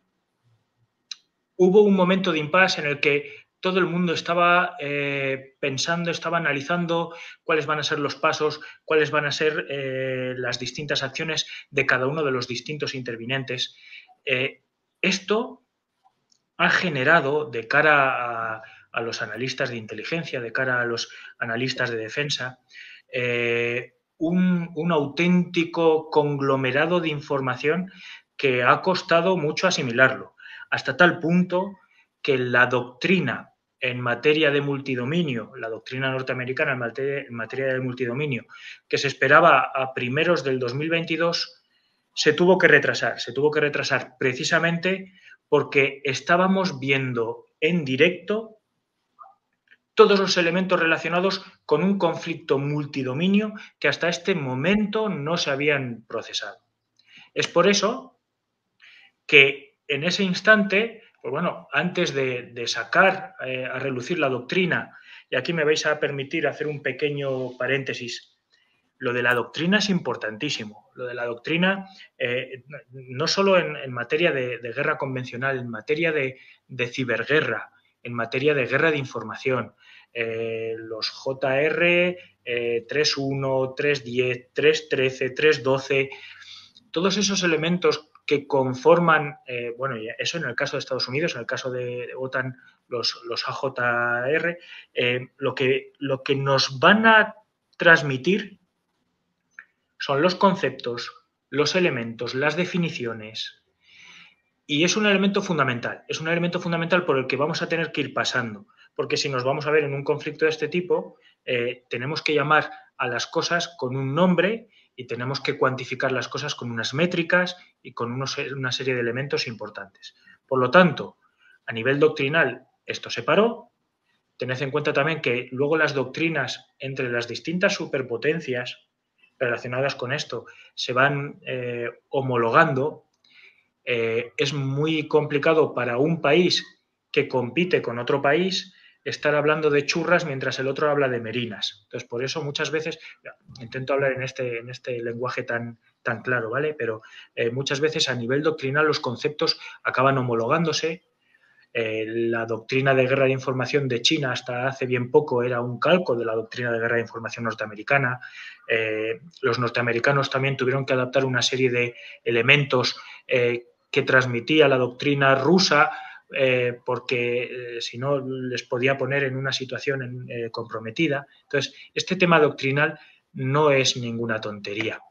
hubo un momento de impasse en el que todo el mundo estaba eh, pensando, estaba analizando cuáles van a ser los pasos, cuáles van a ser eh, las distintas acciones de cada uno de los distintos intervinientes. Eh, esto ha generado, de cara a, a los analistas de inteligencia, de cara a los analistas de defensa, eh, un, un auténtico conglomerado de información que ha costado mucho asimilarlo, hasta tal punto que la doctrina en materia de multidominio, la doctrina norteamericana en materia, en materia de multidominio, que se esperaba a primeros del dos mil veintidós, se tuvo que retrasar. Se tuvo que retrasar precisamente porque estábamos viendo en directo todos los elementos relacionados con un conflicto multidominio que hasta este momento no se habían procesado. Es por eso que en ese instante, pues bueno, antes de, de sacar eh, a relucir la doctrina, y aquí me vais a permitir hacer un pequeño paréntesis, lo de la doctrina es importantísimo. Lo de la doctrina, eh, no solo en, en materia de, de guerra convencional, en materia de, de ciberguerra, en materia de guerra de información, eh, los J R eh, tres punto uno, tres punto diez, tres punto trece, tres punto doce, todos esos elementos que conforman, eh, bueno, eso en el caso de Estados Unidos, en el caso de, de OTAN, los, los A J R, eh, lo, que, lo que nos van a transmitir son los conceptos, los elementos, las definiciones. Y es un elemento fundamental, es un elemento fundamental por el que vamos a tener que ir pasando, porque si nos vamos a ver en un conflicto de este tipo, eh, tenemos que llamar a las cosas con un nombre y tenemos que cuantificar las cosas con unas métricas y con unos, una serie de elementos importantes. Por lo tanto, a nivel doctrinal, esto se paró. Tened en cuenta también que luego las doctrinas entre las distintas superpotencias relacionadas con esto se van eh, homologando. Eh, es muy complicado para un país que compite con otro país estar hablando de churras mientras el otro habla de merinas. Entonces, por eso muchas veces, intento hablar en este, en este lenguaje tan, tan claro, ¿vale? Pero eh, muchas veces a nivel doctrinal los conceptos acaban homologándose. Eh, la doctrina de guerra de información de China hasta hace bien poco era un calco de la doctrina de guerra de información norteamericana. Eh, los norteamericanos también tuvieron que adaptar una serie de elementos eh, que transmitía la doctrina rusa eh, porque eh, si no les podía poner en una situación eh, comprometida. Entonces, este tema doctrinal no es ninguna tontería.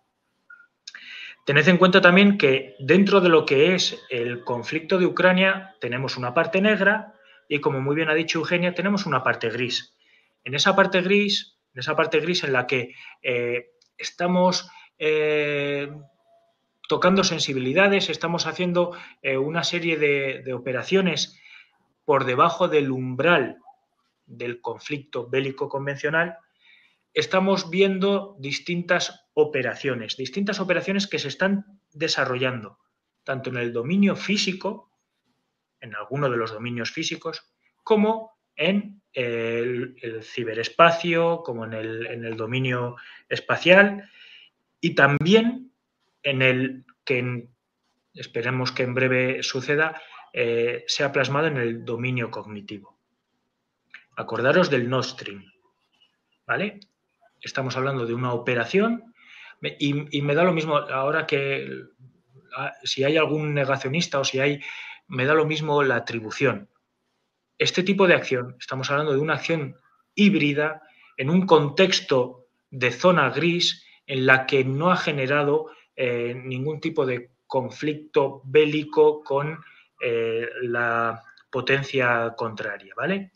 Tened en cuenta también que dentro de lo que es el conflicto de Ucrania tenemos una parte negra y, como muy bien ha dicho Eugenia, tenemos una parte gris. En esa parte gris, en esa parte gris en la que eh, estamos eh, tocando sensibilidades, estamos haciendo eh, una serie de, de operaciones por debajo del umbral del conflicto bélico convencional, estamos viendo distintas operaciones, distintas operaciones que se están desarrollando, tanto en el dominio físico, en alguno de los dominios físicos, como en el, el ciberespacio, como en el, en el dominio espacial y también en el que en, esperemos que en breve suceda, eh, se ha plasmado en el dominio cognitivo. Acordaros del Nord Stream. ¿vale? Estamos hablando de una operación y, y me da lo mismo ahora que si hay algún negacionista o si hay, me da lo mismo la atribución. Este tipo de acción, estamos hablando de una acción híbrida en un contexto de zona gris en la que no ha generado eh, ningún tipo de conflicto bélico con eh, la potencia contraria, ¿vale?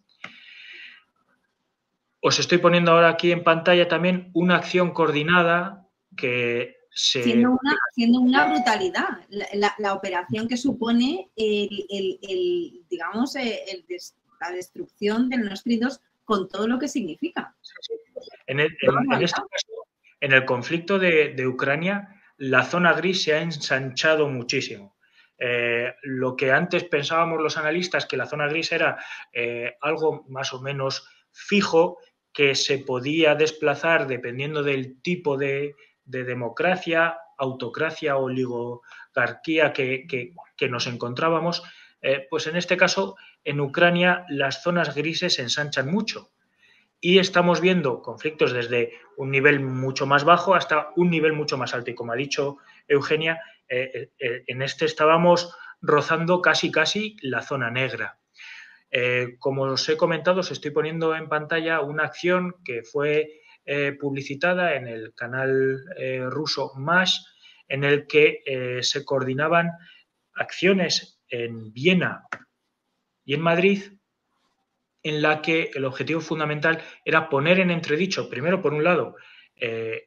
Os estoy poniendo ahora aquí en pantalla también una acción coordinada que se... Siendo una, siendo una brutalidad, la, la, la operación que supone el, el, el digamos, el des, la destrucción del Nord Stream dos con todo lo que significa. Sí, sí. En, el, en, en este caso, en el conflicto de, de Ucrania, la zona gris se ha ensanchado muchísimo. Eh, lo que antes pensábamos los analistas que la zona gris era eh, algo más o menos fijo, que se podía desplazar dependiendo del tipo de, de democracia, autocracia o oligarquía que, que, que nos encontrábamos, eh, pues en este caso, en Ucrania, las zonas grises se ensanchan mucho. Y estamos viendo conflictos desde un nivel mucho más bajo hasta un nivel mucho más alto. Y como ha dicho Eugenia, eh, eh, en este estábamos rozando casi casi la zona negra. Eh, como os he comentado, os estoy poniendo en pantalla una acción que fue eh, publicitada en el canal eh, ruso Mash, en el que eh, se coordinaban acciones en Viena y en Madrid, en la que el objetivo fundamental era poner en entredicho, primero, por un lado, eh,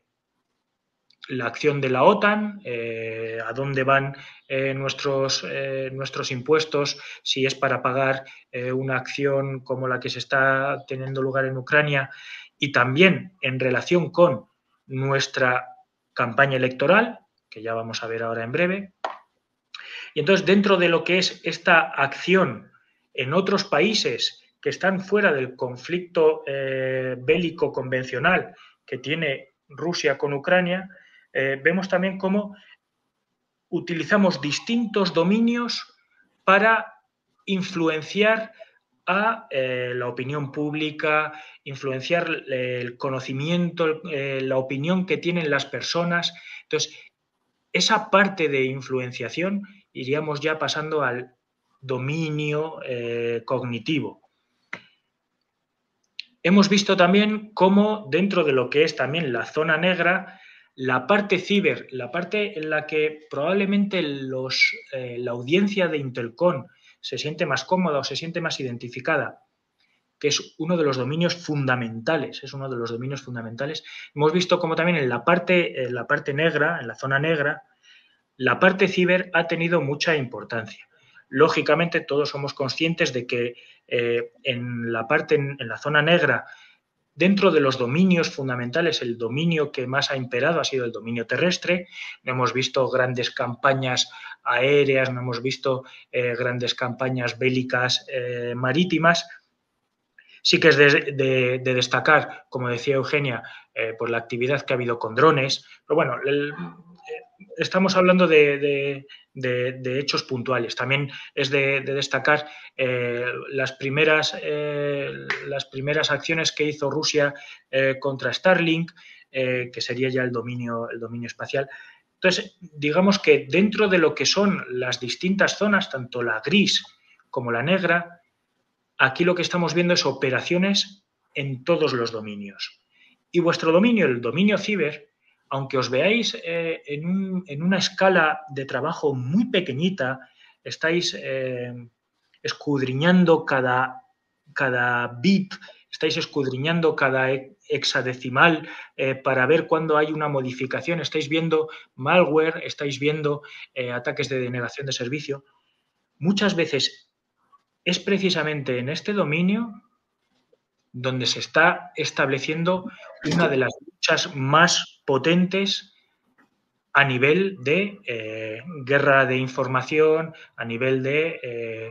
la acción de la OTAN, eh, a dónde van eh, nuestros, eh, nuestros impuestos, si es para pagar eh, una acción como la que se está teniendo lugar en Ucrania, y también en relación con nuestra campaña electoral, que ya vamos a ver ahora en breve. Y entonces, dentro de lo que es esta acción en otros países que están fuera del conflicto eh, bélico convencional que tiene Rusia con Ucrania, Eh, vemos también cómo utilizamos distintos dominios para influenciar a eh, la opinión pública, influenciar el conocimiento, eh, la opinión que tienen las personas. Entonces, esa parte de influenciación iríamos ya pasando al dominio eh, cognitivo. Hemos visto también cómo dentro de lo que es también la zona negra, la parte ciber, la parte en la que probablemente los, eh, la audiencia de Intelcon se siente más cómoda o se siente más identificada, que es uno de los dominios fundamentales, es uno de los dominios fundamentales. Hemos visto cómo también en la parte, en la parte negra, en la zona negra, la parte ciber ha tenido mucha importancia. Lógicamente, todos somos conscientes de que eh, en la parte, en, en la zona negra, dentro de los dominios fundamentales, el dominio que más ha imperado ha sido el dominio terrestre. No hemos visto grandes campañas aéreas, no hemos visto eh, grandes campañas bélicas eh, marítimas. Sí que es de, de, de destacar, como decía Eugenia, eh, pues la actividad que ha habido con drones. Pero bueno, el, eh, estamos hablando de, de, de, de hechos puntuales. También es de, de destacar eh, las, primeras, eh, las primeras acciones que hizo Rusia eh, contra Starlink, eh, que sería ya el dominio, el dominio espacial. Entonces, digamos que dentro de lo que son las distintas zonas, tanto la gris como la negra, aquí lo que estamos viendo es operaciones en todos los dominios. Y vuestro dominio, el dominio ciber, aunque os veáis eh, en, un, en una escala de trabajo muy pequeñita, estáis eh, escudriñando cada, cada bit, estáis escudriñando cada hexadecimal eh, para ver cuándo hay una modificación, estáis viendo malware, estáis viendo eh, ataques de denegación de servicio. Muchas veces es precisamente en este dominio donde se está estableciendo una de las luchas más potentes a nivel de eh, guerra de información, a nivel de eh,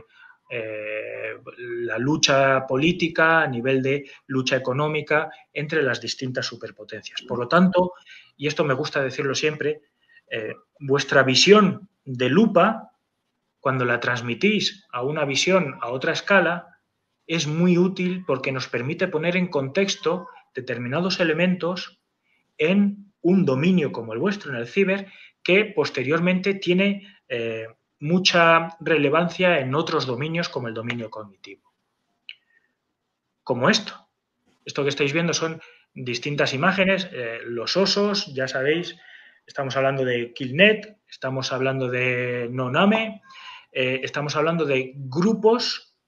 eh, la lucha política, a nivel de lucha económica entre las distintas superpotencias. Por lo tanto, y esto me gusta decirlo siempre, eh, vuestra visión de lupa, cuando la transmitís a una visión a otra escala, es muy útil porque nos permite poner en contexto determinados elementos en un dominio como el vuestro, en el ciber, que posteriormente tiene eh, mucha relevancia en otros dominios como el dominio cognitivo. Como esto. Esto que estáis viendo son distintas imágenes, eh, los osos, ya sabéis, estamos hablando de Killnet, estamos hablando de Noname, eh, estamos hablando de grupos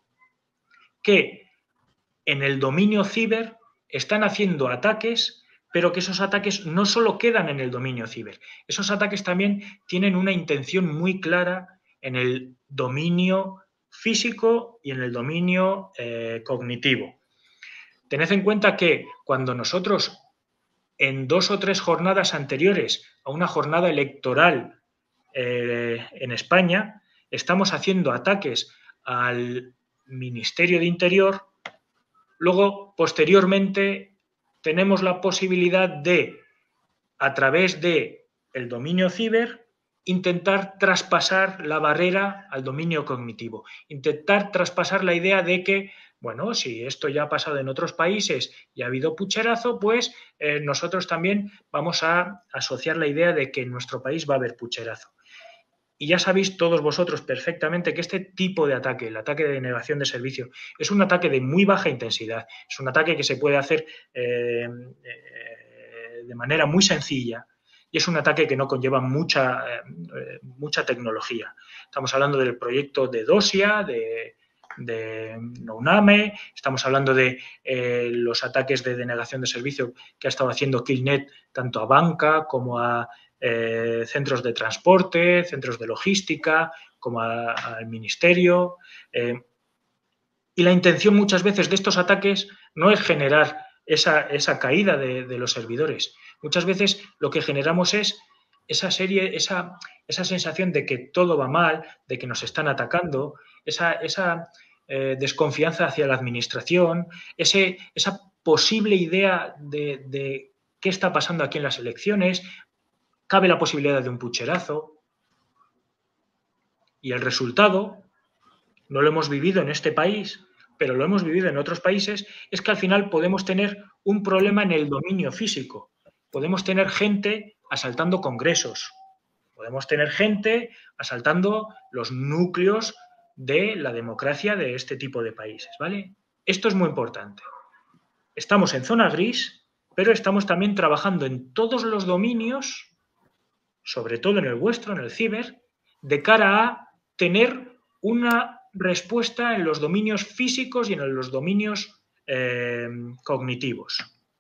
que en el dominio ciber están haciendo ataques, pero que esos ataques no solo quedan en el dominio ciber, esos ataques también tienen una intención muy clara en el dominio físico y en el dominio eh, cognitivo. Tened en cuenta que cuando nosotros en dos o tres jornadas anteriores a una jornada electoral eh, en España estamos haciendo ataques al Ministerio de Interior, luego posteriormente tenemos la posibilidad de, a través de el dominio ciber, intentar traspasar la barrera al dominio cognitivo, intentar traspasar la idea de que, bueno, si esto ya ha pasado en otros países y ha habido pucherazo, pues eh, nosotros también vamos a asociar la idea de que en nuestro país va a haber pucherazo. Y ya sabéis todos vosotros perfectamente que este tipo de ataque, el ataque de denegación de servicio, es un ataque de muy baja intensidad, es un ataque que se puede hacer eh, eh, de manera muy sencilla, y es un ataque que no conlleva mucha, eh, mucha tecnología. Estamos hablando del proyecto de Dosia, de, de Noname, estamos hablando de eh, los ataques de denegación de servicio que ha estado haciendo Killnet tanto a banca como a eh, centros de transporte, centros de logística, como a, al ministerio. Eh, y la intención muchas veces de estos ataques no es generar esa, esa caída de, de los servidores. Muchas veces lo que generamos es esa serie, esa, esa sensación de que todo va mal, de que nos están atacando, esa, esa eh, desconfianza hacia la administración, ese, esa posible idea de, de qué está pasando aquí en las elecciones, cabe la posibilidad de un pucherazo. Y el resultado, no lo hemos vivido en este país, pero lo hemos vivido en otros países, es que al final podemos tener un problema en el dominio físico. Podemos tener gente asaltando congresos, podemos tener gente asaltando los núcleos de la democracia de este tipo de países, ¿vale? Esto es muy importante. Estamos en zona gris, pero estamos también trabajando en todos los dominios, sobre todo en el vuestro, en el ciber, de cara a tener una respuesta en los dominios físicos y en los dominios eh, cognitivos.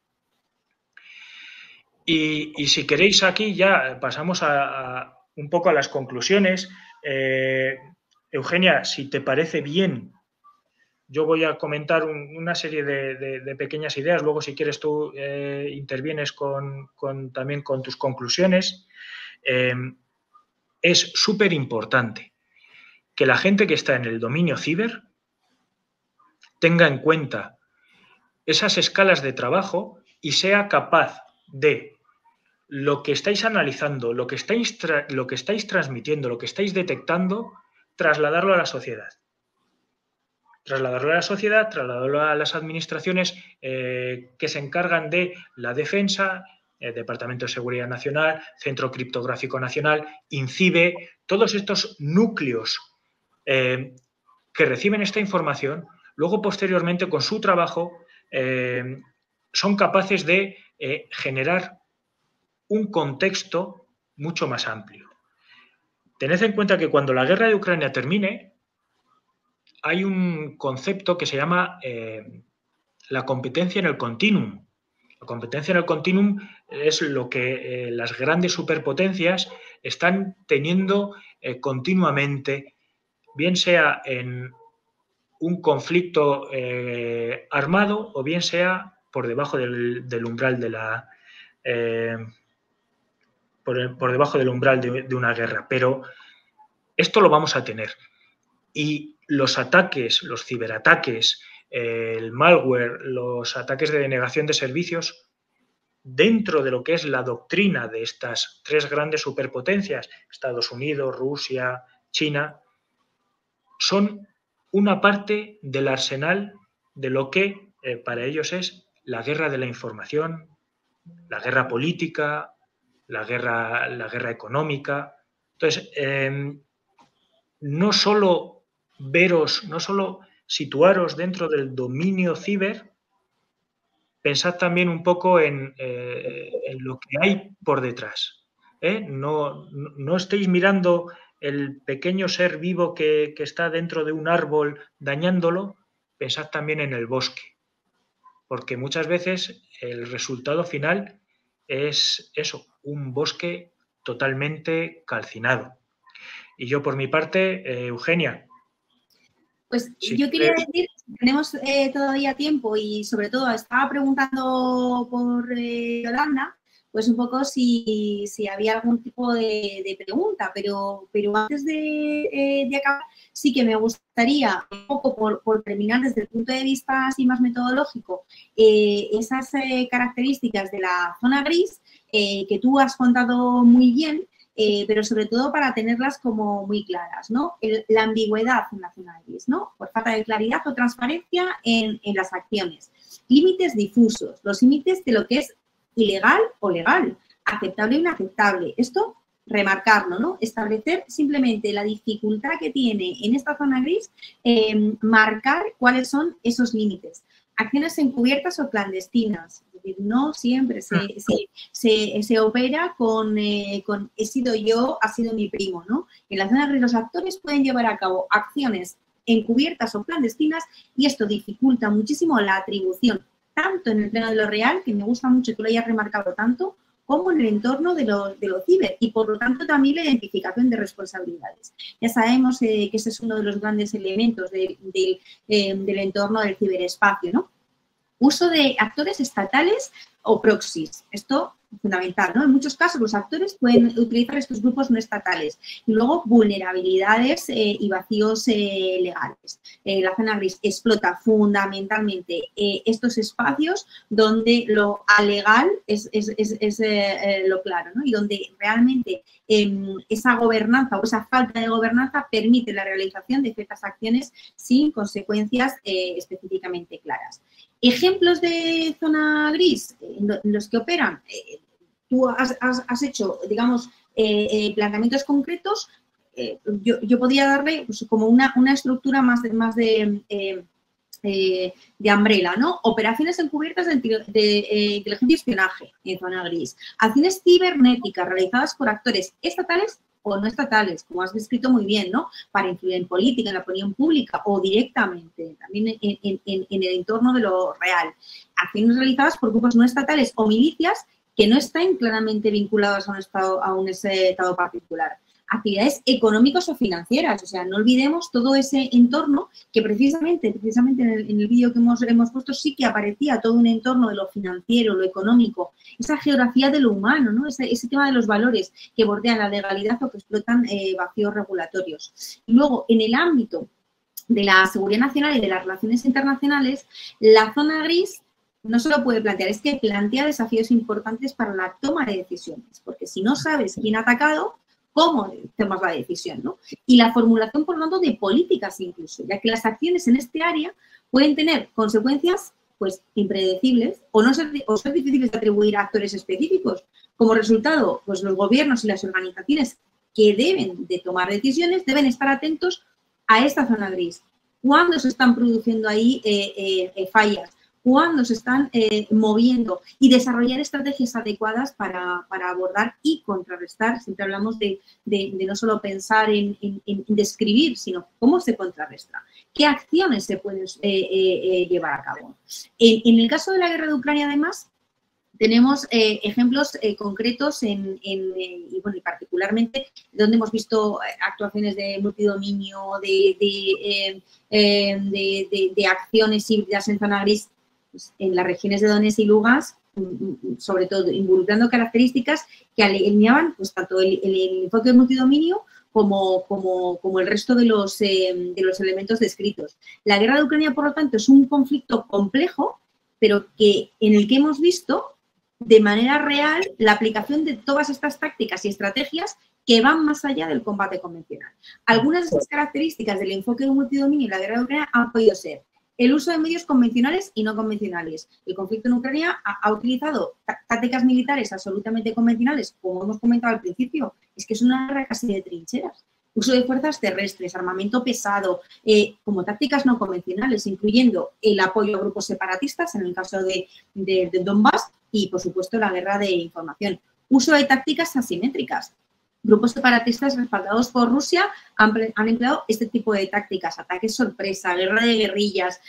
Y, y si queréis aquí ya pasamos a, a un poco a las conclusiones. Eh, Eugenia, si te parece bien, yo voy a comentar un, una serie de, de, de pequeñas ideas. Luego, si quieres, tú eh, intervienes con, con, también con tus conclusiones. Eh, es súper importante que la gente que está en el dominio ciber tenga en cuenta esas escalas de trabajo y sea capaz de lo que estáis analizando, lo que estáis, lo que estáis transmitiendo, lo que estáis detectando, trasladarlo a la sociedad. Trasladarlo a la sociedad, trasladarlo a las administraciones eh, que se encargan de la defensa, el Departamento de Seguridad Nacional, Centro Criptográfico Nacional, INCIBE, todos estos núcleos eh, que reciben esta información, luego posteriormente con su trabajo eh, son capaces de eh, generar un contexto mucho más amplio. Tened en cuenta que cuando la guerra de Ucrania termine, hay un concepto que se llama eh, la competencia en el continuum. La competencia en el continuum es lo que eh, las grandes superpotencias están teniendo eh, continuamente, bien sea en un conflicto eh, armado o bien sea por debajo del, del umbral de la... Eh, por, por debajo del umbral de, de una guerra. Pero esto lo vamos a tener. Y los ataques, los ciberataques, el malware, los ataques de denegación de servicios, dentro de lo que es la doctrina de estas tres grandes superpotencias, Estados Unidos, Rusia, China, son una parte del arsenal de lo que eh, para ellos es la guerra de la información, la guerra política, la guerra, la guerra económica. Entonces, eh, no solo veros, no solo situaros dentro del dominio ciber, pensad también un poco en, eh, en lo que hay por detrás. ¿eh? No, no, no estéis mirando el pequeño ser vivo que, que está dentro de un árbol dañándolo, pensad también en el bosque. Porque muchas veces el resultado final es eso, un bosque totalmente calcinado. Y yo, por mi parte, eh, Eugenia. Pues si yo quería quieres... decir, tenemos eh, todavía tiempo y sobre todo estaba preguntando por eh, Yolanda, pues un poco si, si había algún tipo de, de pregunta, pero, pero antes de, eh, de acabar, sí que me gustaría, un poco por, por terminar desde el punto de vista así más metodológico, eh, esas eh, características de la zona gris eh, que tú has contado muy bien, Eh, pero sobre todo para tenerlas como muy claras, ¿no? El, la ambigüedad en la zona gris, ¿no? Por falta de claridad o transparencia en, en las acciones. Límites difusos, los límites de lo que es ilegal o legal, aceptable o inaceptable. Esto, remarcarlo, ¿no? Establecer simplemente la dificultad que tiene en esta zona gris, eh, marcar cuáles son esos límites. Acciones encubiertas o clandestinas. Es decir, no siempre se, se, se, se opera con, eh, con he sido yo, ha sido mi primo, ¿no? En la zona gris los actores pueden llevar a cabo acciones encubiertas o clandestinas y esto dificulta muchísimo la atribución, tanto en el plano de lo real, que me gusta mucho que lo hayas remarcado tanto, como en el entorno de lo, de lo ciber y, por lo tanto, también la identificación de responsabilidades. Ya sabemos eh, que ese es uno de los grandes elementos de, de, eh, del entorno del ciberespacio, ¿no? Uso de actores estatales o proxies. Esto es fundamental, ¿no? En muchos casos los actores pueden utilizar estos grupos no estatales. Y luego vulnerabilidades eh, y vacíos eh, legales. Eh, la zona gris explota fundamentalmente eh, estos espacios donde lo alegal es, es, es, es eh, eh, lo claro, ¿no? Y donde realmente eh, esa gobernanza o esa falta de gobernanza permite la realización de ciertas acciones sin consecuencias eh, específicamente claras. Ejemplos de zona gris en los que operan, eh, tú has, has, has hecho, digamos, eh, eh, planteamientos concretos, eh, yo, yo podría darle pues, como una, una estructura más de, más de, eh, eh, de umbrella, ¿no? Operaciones encubiertas de, de, de eh, inteligencia y espionaje en zona gris, acciones cibernéticas realizadas por actores estatales o no estatales, como has descrito muy bien, ¿no? Para influir en política, en la opinión pública o directamente, también en, en, en, en el entorno de lo real. Acciones realizadas por grupos no estatales o milicias que no están claramente vinculados a un estado, a un estado particular. Actividades económicas o financieras, o sea, no olvidemos todo ese entorno que precisamente, precisamente en el, en el vídeo que hemos, hemos puesto sí que aparecía todo un entorno de lo financiero, lo económico, esa geografía de lo humano, ¿no? Ese, ese tema de los valores que bordean la legalidad o que explotan eh, vacíos regulatorios. Y luego, en el ámbito de la seguridad nacional y de las relaciones internacionales, la zona gris no solo puede plantear, es que plantea desafíos importantes para la toma de decisiones, porque si no sabes quién ha atacado, cómo tomas la decisión, ¿no? Y la formulación, por lo tanto, de políticas incluso, ya que las acciones en este área pueden tener consecuencias, pues, impredecibles o no ser, o ser difíciles de atribuir a actores específicos. Como resultado, pues, los gobiernos y las organizaciones que deben de tomar decisiones deben estar atentos a esta zona gris. ¿Cuándo se están produciendo ahí eh, eh, eh, fallas? Cuándo se están eh, moviendo y desarrollar estrategias adecuadas para, para abordar y contrarrestar. Siempre hablamos de, de, de no solo pensar en, en, en describir, sino cómo se contrarresta. ¿Qué acciones se pueden eh, eh, llevar a cabo? En, en el caso de la guerra de Ucrania, además, tenemos eh, ejemplos eh, concretos en, en eh, y, bueno, y particularmente donde hemos visto actuaciones de multidominio, de, de, eh, eh, de, de, de acciones híbridas en zona gris, pues, en las regiones de Donetsk y Lugansk, sobre todo involucrando características que alineaban pues, tanto el, el, el enfoque multidominio como, como, como el resto de los, eh, de los elementos descritos. La guerra de Ucrania, por lo tanto, es un conflicto complejo, pero que en el que hemos visto de manera real la aplicación de todas estas tácticas y estrategias que van más allá del combate convencional. Algunas de estas características del enfoque de multidominio en la guerra de Ucrania han podido ser el uso de medios convencionales y no convencionales. El conflicto en Ucrania ha, ha utilizado tácticas militares absolutamente convencionales, como hemos comentado al principio, es que es una guerra casi de trincheras. Uso de fuerzas terrestres, armamento pesado, eh, como tácticas no convencionales, incluyendo el apoyo a grupos separatistas, en el caso de, de, de Donbass, y, por supuesto, la guerra de información. Uso de tácticas asimétricas. Grupos separatistas respaldados por Rusia han, han empleado este tipo de tácticas, ataques sorpresa, guerra de guerrillas,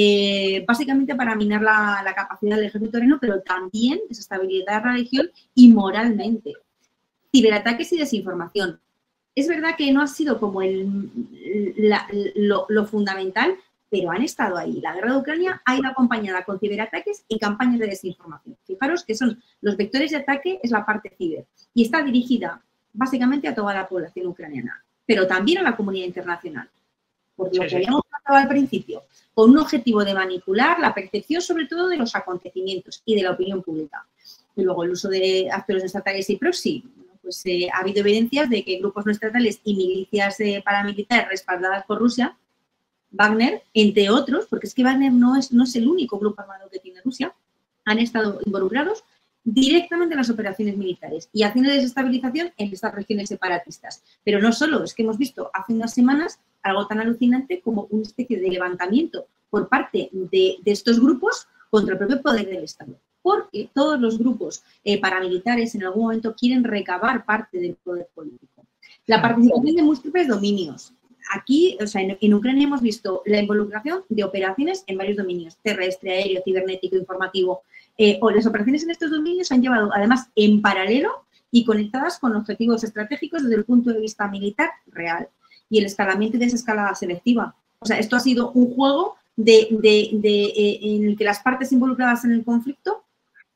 eh, básicamente para minar la, la capacidad del ejército ucraniano, pero también desestabilizar la región y moralmente. Ciberataques y desinformación. Es verdad que no ha sido como el, la, lo, lo fundamental, pero han estado ahí. La guerra de Ucrania ha ido acompañada con ciberataques y campañas de desinformación. Fijaros que son los vectores de ataque, es la parte ciber, y está dirigida básicamente a toda la población ucraniana, pero también a la comunidad internacional, por lo sí, que sí. habíamos hablado al principio, con un objetivo de manipular la percepción sobre todo de los acontecimientos y de la opinión pública. Y luego el uso de actores no estatales y proxy, pues eh, ha habido evidencias de que grupos no estatales y milicias eh, paramilitares respaldadas por Rusia, Wagner, entre otros, porque es que Wagner no es, no es el único grupo armado que tiene Rusia, han estado involucrados directamente en las operaciones militares y haciendo desestabilización en estas regiones separatistas. Pero no solo, es que hemos visto hace unas semanas algo tan alucinante como una especie de levantamiento por parte de, de estos grupos contra el propio poder del Estado. Porque todos los grupos eh, paramilitares en algún momento quieren recabar parte del poder político. La participación de múltiples dominios. Aquí, o sea, en, en Ucrania hemos visto la involucración de operaciones en varios dominios, terrestre, aéreo, cibernético, informativo. Eh, o las operaciones en estos dominios se han llevado, además, en paralelo y conectadas con objetivos estratégicos desde el punto de vista militar real. Y el escalamiento y desescalada selectiva. O sea, esto ha sido un juego de, de, de, eh, en el que las partes involucradas en el conflicto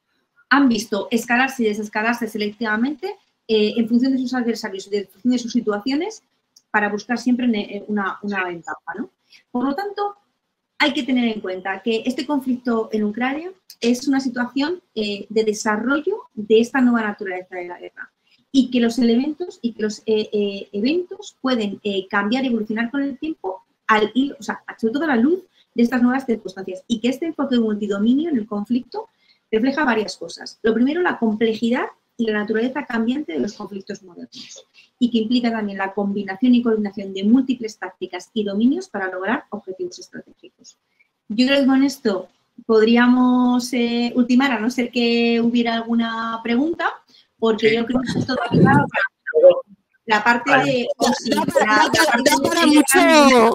han visto escalarse y desescalarse selectivamente eh, en función de sus adversarios, en función de sus situaciones, para buscar siempre una, una ventaja, ¿no? Por lo tanto, hay que tener en cuenta que este conflicto en Ucrania es una situación eh, de desarrollo de esta nueva naturaleza de la guerra y que los elementos y que los eh, eh, eventos pueden eh, cambiar y evolucionar con el tiempo al ir, o sea, sobre todo a la luz de estas nuevas circunstancias y que este enfoque de multidominio en el conflicto refleja varias cosas. Lo primero, la complejidad y la naturaleza cambiante de los conflictos modernos y que implica también la combinación y coordinación de múltiples tácticas y dominios para lograr objetivos estratégicos. Yo creo que con esto podríamos eh, ultimar, a no ser que hubiera alguna pregunta, porque sí. yo creo que esto da para la parte de... Da, da, da, da para mucho...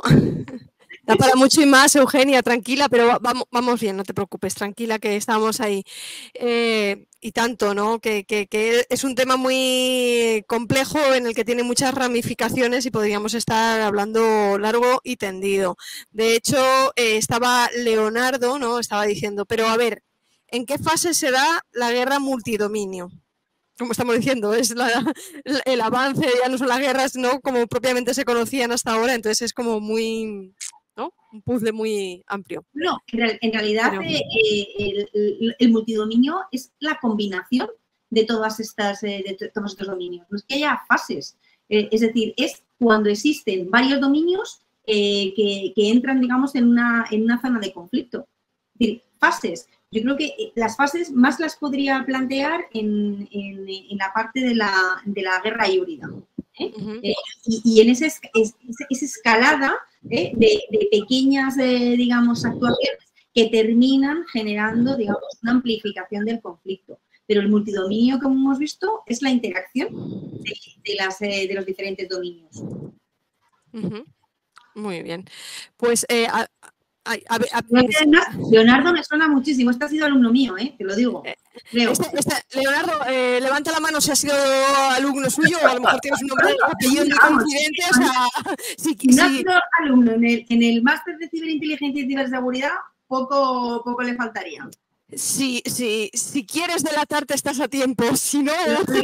Da para mucho y más, Eugenia, tranquila, pero vamos, vamos bien, no te preocupes, tranquila que estamos ahí. Eh, y tanto, ¿no? Que, que, que es un tema muy complejo en el que tiene muchas ramificaciones y podríamos estar hablando largo y tendido. De hecho, eh, estaba Leonardo, ¿no? Estaba diciendo, pero a ver, ¿en qué fase se da la guerra multidominio? Como estamos diciendo, es la, el avance, ya no son las guerras, ¿no? Como propiamente se conocían hasta ahora, entonces es como muy... ¿no? Un puzzle muy amplio. No, en, en realidad Pero... eh, el, el, el multidominio es la combinación de todas estas, eh, de todos estos dominios. No es que haya fases, eh, es decir, es cuando existen varios dominios eh, que, que entran, digamos, en una, en una zona de conflicto. Es decir, fases. Yo creo que las fases más las podría plantear en, en, en la parte de la, de la guerra híbrida. ¿eh? Uh-huh. eh, y, y en esa, es, es, esa escalada ¿eh? de, de pequeñas, eh, digamos, actuaciones que terminan generando, digamos, una amplificación del conflicto. Pero el multidominio, como hemos visto, es la interacción de, de, las, eh, de los diferentes dominios. Uh-huh. Muy bien. Pues... Eh, a... Ay, a ver, a ver. Leonardo me suena muchísimo. Este ha sido alumno mío, ¿eh? Te lo digo. Creo. Este, este, Leonardo, eh, levanta la mano si ha sido alumno suyo o a lo mejor tienes un nombre de apellido muy coincidente. O sea, si, si no ha sido alumno en el, en el máster de ciberinteligencia y ciberseguridad, poco, poco le faltaría. Si, si, si quieres delatarte, estás a tiempo. Si no,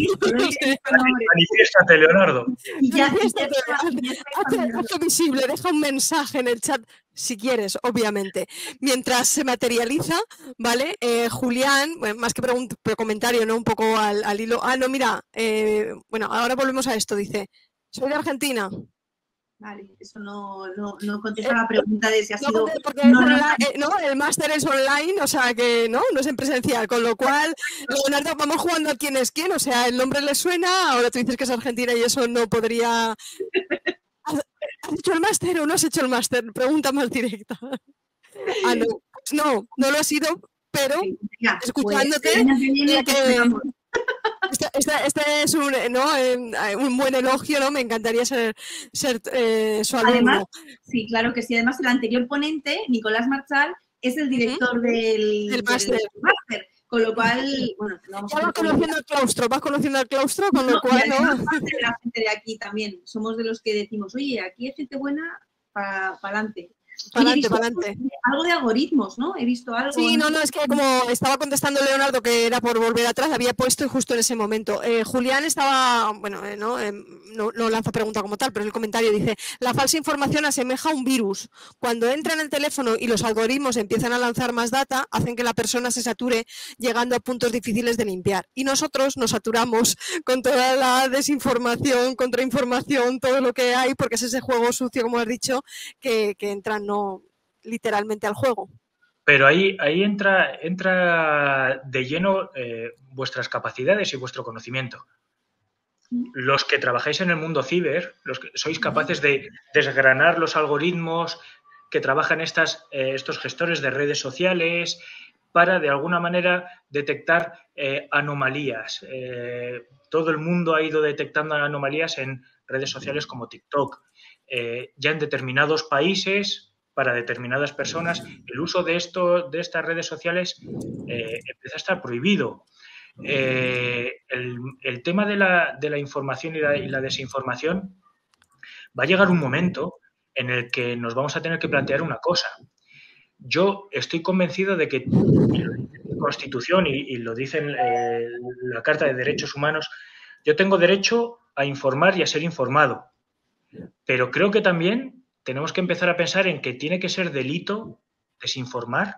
manifiéstate, Leonardo. Ya, manifiéstate, hazte visible, deja un mensaje en el chat. Si quieres, obviamente. Mientras se materializa, ¿vale? Eh, Julián, bueno, más que pregunta, pero comentario, ¿no? Un poco al, al hilo. Ah, no, mira, eh, bueno, ahora volvemos a esto, dice. Soy de Argentina. Vale, eso no, no, no contesta la pregunta de si ha no, sido... Porque no, no, no, eh, no, el máster es online, o sea que no, no es en presencial, con lo cual, Leonardo, vamos jugando a quién es quién, o sea, el nombre le suena, ahora tú dices que es argentina y eso no podría... ¿Has, has hecho el máster o no has hecho el máster? Pregunta más directa. Ah, no, pues no, no lo ha sido, pero sí, ya, escuchándote... Pues, que... Este, este, este es un, ¿no? un buen elogio, ¿no? Me encantaría ser, ser eh, su alumno. Además, sí, claro que sí. Además, el anterior ponente, Nicolás Marchal, es el director uh-huh. del, del máster. Con lo cual, bueno, vamos ya vas conociendo el claustro, vas conociendo el claustro, con lo no, cual, ¿no? La gente de aquí también, somos de los que decimos, oye, aquí hay gente buena para adelante. Para adelante, para adelante. Algo de algoritmos, ¿no? He visto algo. Sí, no, no, es que como estaba contestando Leonardo, que era por volver atrás, había puesto justo en ese momento. Eh, Julián estaba, bueno, eh, no, eh, no, no lanza pregunta como tal, pero el comentario dice, la falsa información asemeja a un virus. Cuando entra en el teléfono y los algoritmos empiezan a lanzar más data, hacen que la persona se sature, llegando a puntos difíciles de limpiar. Y nosotros nos saturamos con toda la desinformación, contrainformación, todo lo que hay, porque es ese juego sucio, como has dicho, que, que entran no literalmente al juego. Pero ahí, ahí entra, entra de lleno eh, vuestras capacidades y vuestro conocimiento. Los que trabajáis en el mundo ciber, los que sois capaces de desgranar los algoritmos que trabajan estas, eh, estos gestores de redes sociales para, de alguna manera, detectar eh, anomalías. Eh, todo el mundo ha ido detectando anomalías en redes sociales como TikTok. Eh, ya en determinados países, para determinadas personas, el uso de, esto, de estas redes sociales eh, empieza a estar prohibido. Eh, el, el tema de la, de la información y la, y la desinformación va a llegar un momento en el que nos vamos a tener que plantear una cosa. Yo estoy convencido de que, y lo dice la Constitución y, y lo dice eh, la Carta de Derechos Humanos, yo tengo derecho a informar y a ser informado, pero creo que también tenemos que empezar a pensar en que tiene que ser delito desinformar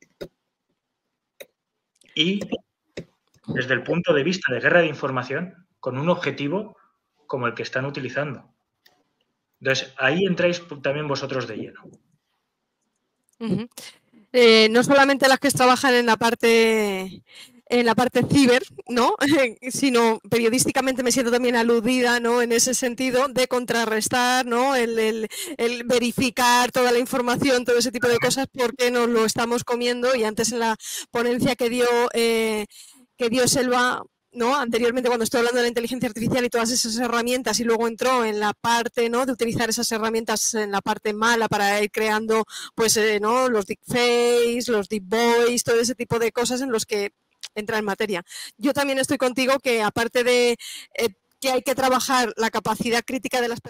y desde el punto de vista de guerra de información con un objetivo como el que están utilizando. Entonces, ahí entráis también vosotros de lleno. Uh-huh. Eh, no solamente las que trabajan en la parte... en la parte ciber, ¿no? Sino periodísticamente me siento también aludida, ¿no? En ese sentido de contrarrestar, ¿no? El, el, el verificar toda la información, todo ese tipo de cosas, porque nos lo estamos comiendo. Y antes en la ponencia que dio eh, que dio Selva, ¿no? Anteriormente, cuando estoy hablando de la inteligencia artificial y todas esas herramientas, y luego entró en la parte, ¿no? De utilizar esas herramientas en la parte mala para ir creando, pues, eh, ¿no? Los deepfakes, los deep voice, todo ese tipo de cosas en los que entra en materia. Yo también estoy contigo que aparte de eh, que hay que trabajar la capacidad crítica de las personas,